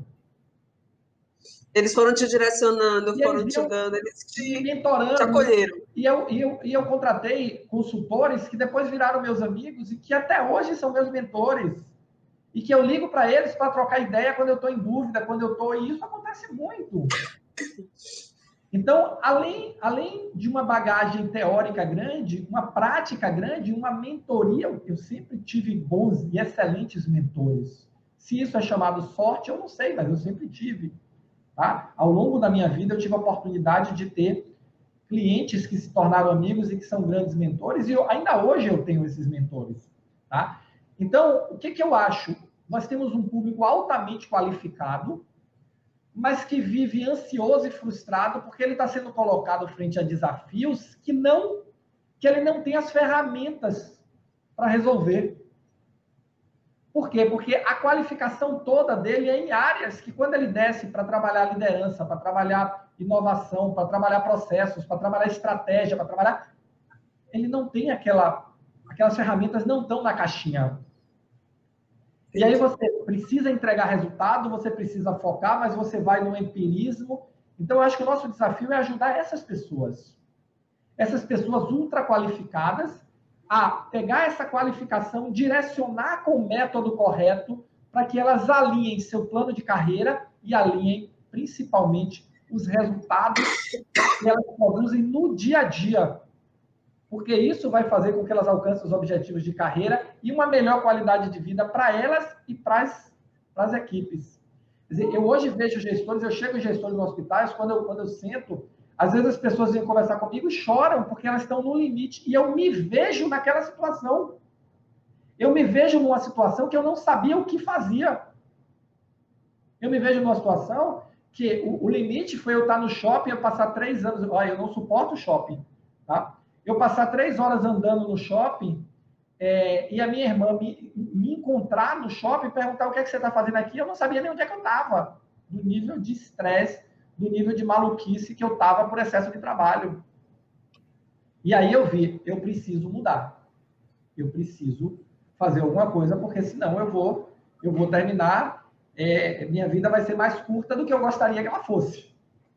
Eles foram te direcionando, e foram te iam, dando, eles te, me mentorando, te acolheram. E eu, e, eu, e eu contratei consultores que depois viraram meus amigos e que até hoje são meus mentores. E que eu ligo para eles para trocar ideia quando eu estou em dúvida, quando eu estou... E isso acontece muito. Então, além, além de uma bagagem teórica grande, uma prática grande, uma mentoria, eu sempre tive bons e excelentes mentores. Se isso é chamado sorte, eu não sei, mas eu sempre tive. Tá? Ao longo da minha vida, eu tive a oportunidade de ter clientes que se tornaram amigos e que são grandes mentores, e eu, ainda hoje eu tenho esses mentores. Tá? Então, o que, que eu acho? Nós temos um público altamente qualificado, mas que vive ansioso e frustrado porque ele está sendo colocado frente a desafios que, não, que ele não tem as ferramentas para resolver. Por quê? Porque a qualificação toda dele é em áreas que, quando ele desce para trabalhar liderança, para trabalhar inovação, para trabalhar processos, para trabalhar estratégia, para trabalhar... Ele não tem aquela... Aquelas ferramentas não estão na caixinha. E aí você precisa entregar resultado, você precisa focar, mas você vai no empirismo. Então, eu acho que o nosso desafio é ajudar essas pessoas. Essas pessoas ultra qualificadas a pegar essa qualificação, direcionar com o método correto para que elas alinhem seu plano de carreira e alinhem, principalmente, os resultados que elas produzem no dia a dia. Porque isso vai fazer com que elas alcancem os objetivos de carreira e uma melhor qualidade de vida para elas e para as, para as equipes. Quer dizer, eu hoje vejo gestores, eu chego em gestores nos hospitais, quando eu, quando eu sento, às vezes as pessoas vêm conversar comigo e choram porque elas estão no limite. E eu me vejo naquela situação. Eu me vejo numa situação que eu não sabia o que fazia. Eu me vejo numa situação que o, o limite foi eu estar no shopping, eu passar três anos... Olha, eu não suporto shopping, tá? Eu passar três horas andando no shopping é, e a minha irmã me, me encontrar no shopping e perguntar o que é que você está fazendo aqui, eu não sabia nem onde é que eu estava. Do nível de estresse, do nível de maluquice que eu estava por excesso de trabalho. E aí eu vi, eu preciso mudar. Eu preciso fazer alguma coisa, porque senão eu vou, eu vou terminar, é, minha vida vai ser mais curta do que eu gostaria que ela fosse.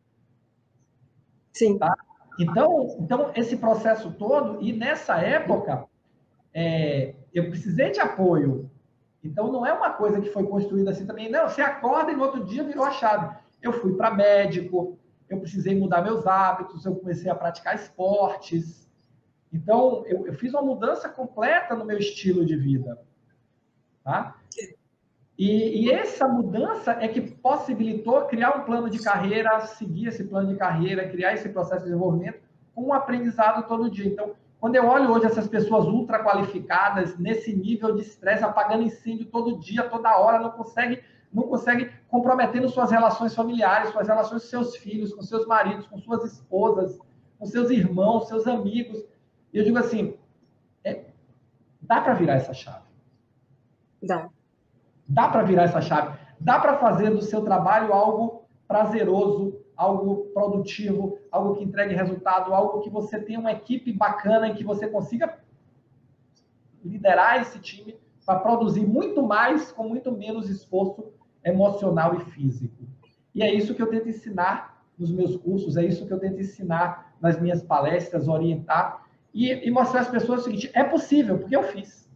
Sim. Tá? Então, então, esse processo todo, e nessa época, é, eu precisei de apoio. Então, não é uma coisa que foi construída assim também. Não, você acorda e no outro dia virou a chave. Eu fui para médico, eu precisei mudar meus hábitos, eu comecei a praticar esportes. Então, eu, eu fiz uma mudança completa no meu estilo de vida. Tá? E, e essa mudança é que possibilitou criar um plano de carreira, seguir esse plano de carreira, criar esse processo de desenvolvimento com o aprendizado todo dia. Então, quando eu olho hoje essas pessoas ultra qualificadas, nesse nível de estresse, apagando incêndio todo dia, toda hora, não consegue, não consegue comprometendo suas relações familiares, suas relações com seus filhos, com seus maridos, com suas esposas, com seus irmãos, seus amigos. E eu digo assim, é, dá para virar essa chave. Dá. Dá para virar essa chave. Dá para fazer do seu trabalho algo prazeroso, algo produtivo, algo que entregue resultado, algo que você tenha uma equipe bacana em que você consiga liderar esse time para produzir muito mais com muito menos esforço emocional e físico. E é isso que eu tento ensinar nos meus cursos, é isso que eu tento ensinar nas minhas palestras, orientar e, e mostrar às pessoas o seguinte, é possível, porque eu fiz.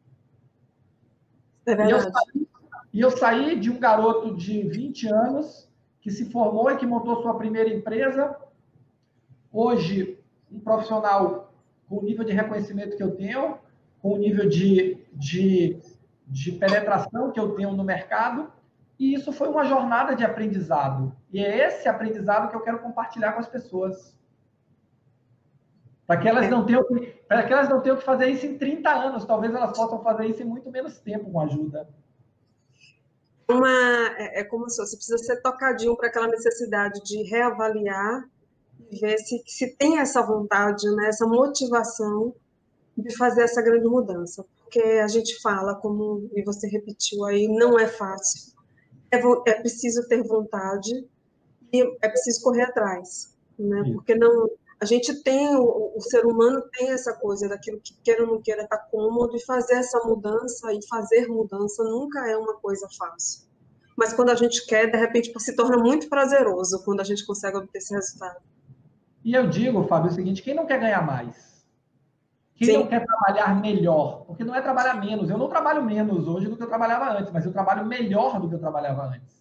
É verdade. E eu saí, e eu saí de um garoto de vinte anos que se formou e que montou sua primeira empresa. Hoje, um profissional com o nível de reconhecimento que eu tenho, com o nível de, de, de penetração que eu tenho no mercado, e isso foi uma jornada de aprendizado. E é esse aprendizado que eu quero compartilhar com as pessoas. Para que elas não tenham, para que elas não tenham que fazer isso em trinta anos, talvez elas possam fazer isso em muito menos tempo com ajuda. Uma, é, é como se você precisa ser tocadinho para aquela necessidade de reavaliar e ver se, se tem essa vontade, né, essa motivação de fazer essa grande mudança. Porque a gente fala, como e você repetiu aí, não é fácil. É, é preciso ter vontade e é preciso correr atrás, né? Porque não, a gente tem, o, o ser humano tem essa coisa daquilo que queira ou não queira estar cômodo, e fazer essa mudança e fazer mudança nunca é uma coisa fácil. Mas quando a gente quer, de repente se torna muito prazeroso quando a gente consegue obter esse resultado. E eu digo, Fábio, o seguinte, quem não quer ganhar mais? Quem Sim. não quer trabalhar melhor? Porque não é trabalhar menos. Eu não trabalho menos hoje do que eu trabalhava antes, mas eu trabalho melhor do que eu trabalhava antes.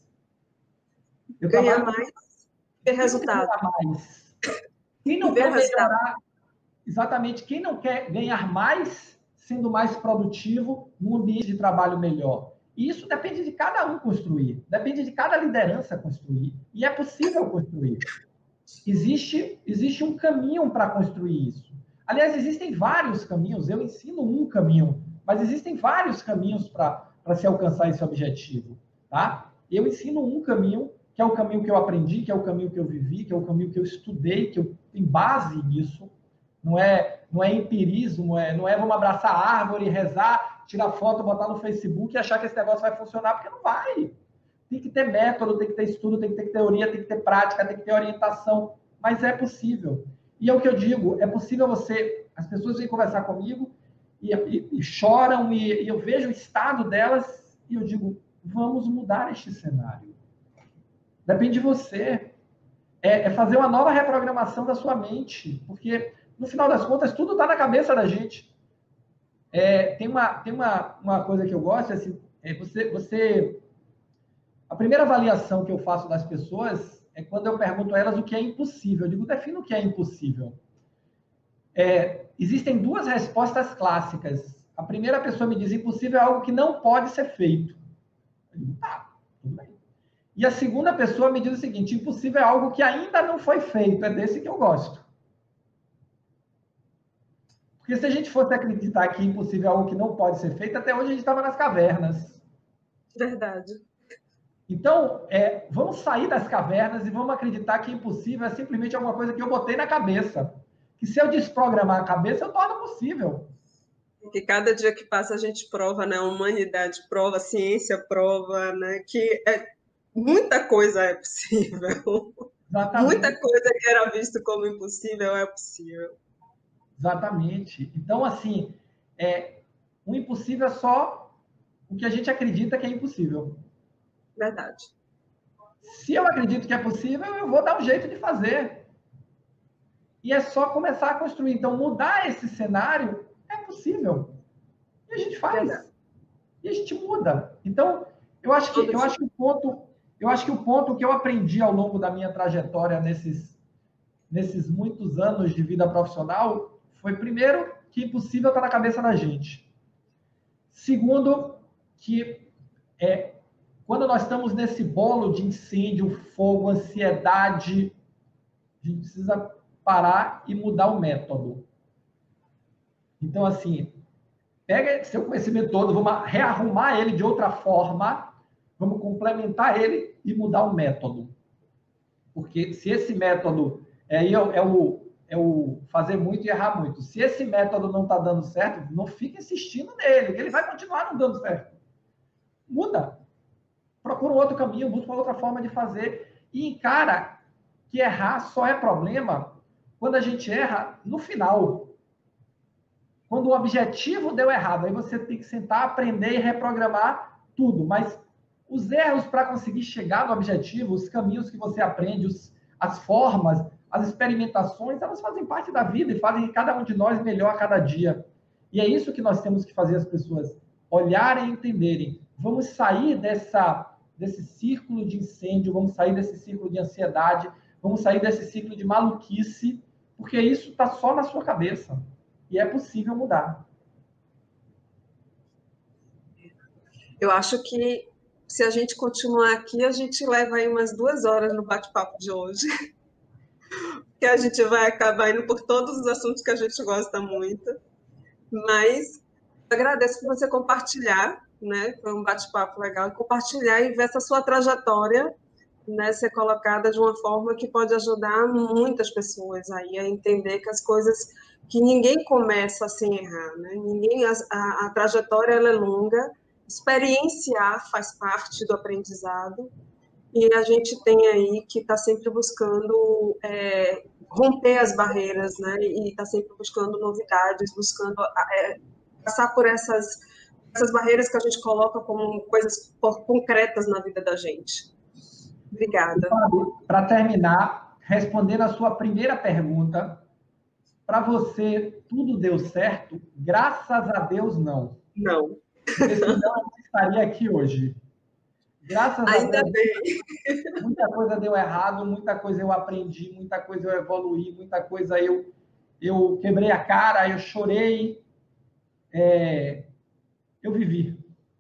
Eu Ganhar trabalho... mais, ter resultado. Ganhar mais. Quem não quer melhorar? Exatamente. Quem não quer ganhar mais, sendo mais produtivo num ambiente de trabalho melhor? E isso depende de cada um construir. Depende de cada liderança construir. E é possível construir. Existe, existe um caminho para construir isso. Aliás, existem vários caminhos, eu ensino um caminho, mas existem vários caminhos para se alcançar esse objetivo. Tá? Eu ensino um caminho, que é o caminho que eu aprendi, que é o caminho que eu vivi, que é o caminho que eu estudei, que eu tenho base nisso. Não é, não é empirismo, não é, não é vamos abraçar a árvore, rezar, tirar foto, botar no Facebook e achar que esse negócio vai funcionar, porque não vai. Tem que ter método, tem que ter estudo, tem que ter teoria, tem que ter prática, tem que ter orientação, mas é possível. E é o que eu digo, é possível você... As pessoas vêm conversar comigo e, e, e choram, e, e eu vejo o estado delas e eu digo, vamos mudar este cenário. Depende de você. É, é fazer uma nova reprogramação da sua mente, porque, no final das contas, tudo está na cabeça da gente. É, tem uma, tem uma, uma coisa que eu gosto, é assim, é você, você... A primeira avaliação que eu faço das pessoas é quando eu pergunto a elas o que é impossível. Eu digo, defina o que é impossível. É, existem duas respostas clássicas. A primeira pessoa me diz, impossível é algo que não pode ser feito. Eu digo, tá, tudo bem. E a segunda pessoa me diz o seguinte, impossível é algo que ainda não foi feito. É desse que eu gosto. Porque se a gente fosse acreditar que impossível é algo que não pode ser feito, até hoje a gente estava nas cavernas. Verdade. Então, é, vamos sair das cavernas e vamos acreditar que impossível é simplesmente alguma coisa que eu botei na cabeça. Que se eu desprogramar a cabeça, eu torno possível. Que cada dia que passa a gente prova, né? A humanidade prova, a ciência prova, né? Que é, muita coisa é possível. Exatamente. Muita coisa que era visto como impossível é possível. Exatamente. Então, assim, é, o impossível é só o que a gente acredita que é impossível. Verdade. Se eu acredito que é possível, eu vou dar um jeito de fazer. E é só começar a construir. Então, mudar esse cenário é possível. E a gente faz. Verdade. E a gente muda. Então, eu acho que, eu acho que o ponto, eu acho que o ponto que eu aprendi ao longo da minha trajetória nesses, nesses muitos anos de vida profissional foi, primeiro, que impossível está na cabeça da gente. Segundo, que é, quando nós estamos nesse bolo de incêndio, fogo, ansiedade, a gente precisa parar e mudar o método. Então, assim, pega seu conhecimento todo, vamos rearrumar ele de outra forma, vamos complementar ele e mudar o método. Porque se esse método é, é, o, é o fazer muito e errar muito, se esse método não está dando certo, não fica insistindo nele, ele vai continuar não dando certo. Muda. Procura um outro caminho, busca uma outra forma de fazer e encara que errar só é problema quando a gente erra no final. Quando o objetivo deu errado, aí você tem que sentar, aprender e reprogramar tudo. Mas os erros para conseguir chegar no objetivo, os caminhos que você aprende, os, as formas, as experimentações, elas fazem parte da vida e fazem cada um de nós melhor a cada dia. E é isso que nós temos que fazer as pessoas olharem e entenderem. Vamos sair dessa, desse círculo de incêndio, vamos sair desse círculo de ansiedade, vamos sair desse ciclo de maluquice, porque isso está só na sua cabeça. E é possível mudar. Eu acho que se a gente continuar aqui, a gente leva aí umas duas horas no bate-papo de hoje. Que a gente vai acabar indo por todos os assuntos que a gente gosta muito. Mas eu agradeço por você compartilhar, né? Foi um bate-papo legal. Compartilhar e ver essa sua trajetória, né, ser colocada de uma forma que pode ajudar muitas pessoas aí a entender que as coisas que ninguém começa sem errar, né? Ninguém a, a, a trajetória ela é longa, experienciar faz parte do aprendizado e a gente tem aí que está sempre buscando é, romper as barreiras, né? E está sempre buscando novidades, buscando é, passar por essas essas barreiras que a gente coloca como coisas concretas na vida da gente. Obrigada. Para terminar, respondendo a sua primeira pergunta, para você tudo deu certo? Graças a Deus, não. Não. Porque senão eu estaria aqui hoje. Graças Ainda a Deus, bem. muita coisa deu errado, muita coisa eu aprendi, muita coisa eu evoluí, muita coisa eu, eu quebrei a cara, eu chorei, é, eu vivi.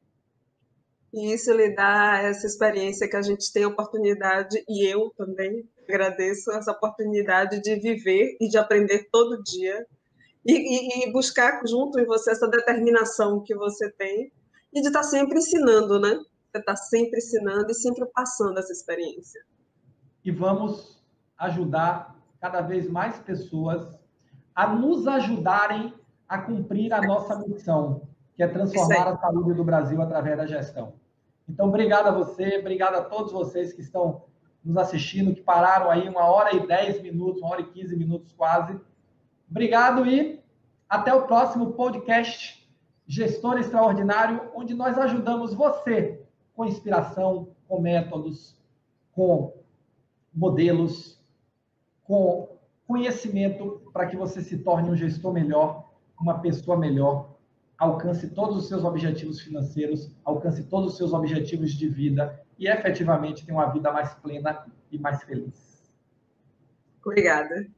E isso lhe dá essa experiência que a gente tem a oportunidade, e eu também agradeço essa oportunidade de viver e de aprender todo dia, e, e, e buscar junto em você essa determinação que você tem, e de estar sempre ensinando, né? Você está sempre ensinando e sempre passando essa experiência. E vamos ajudar cada vez mais pessoas a nos ajudarem a cumprir a nossa missão, que é transformar a saúde do Brasil através da gestão. Então, obrigado a você, obrigado a todos vocês que estão nos assistindo, que pararam aí uma hora e dez minutos, uma hora e quinze minutos quase. Obrigado e até o próximo podcast Gestor Extraordinário, onde nós ajudamos você com inspiração, com métodos, com modelos, com conhecimento para que você se torne um gestor melhor, uma pessoa melhor, alcance todos os seus objetivos financeiros, alcance todos os seus objetivos de vida e efetivamente tenha uma vida mais plena e mais feliz. Obrigada.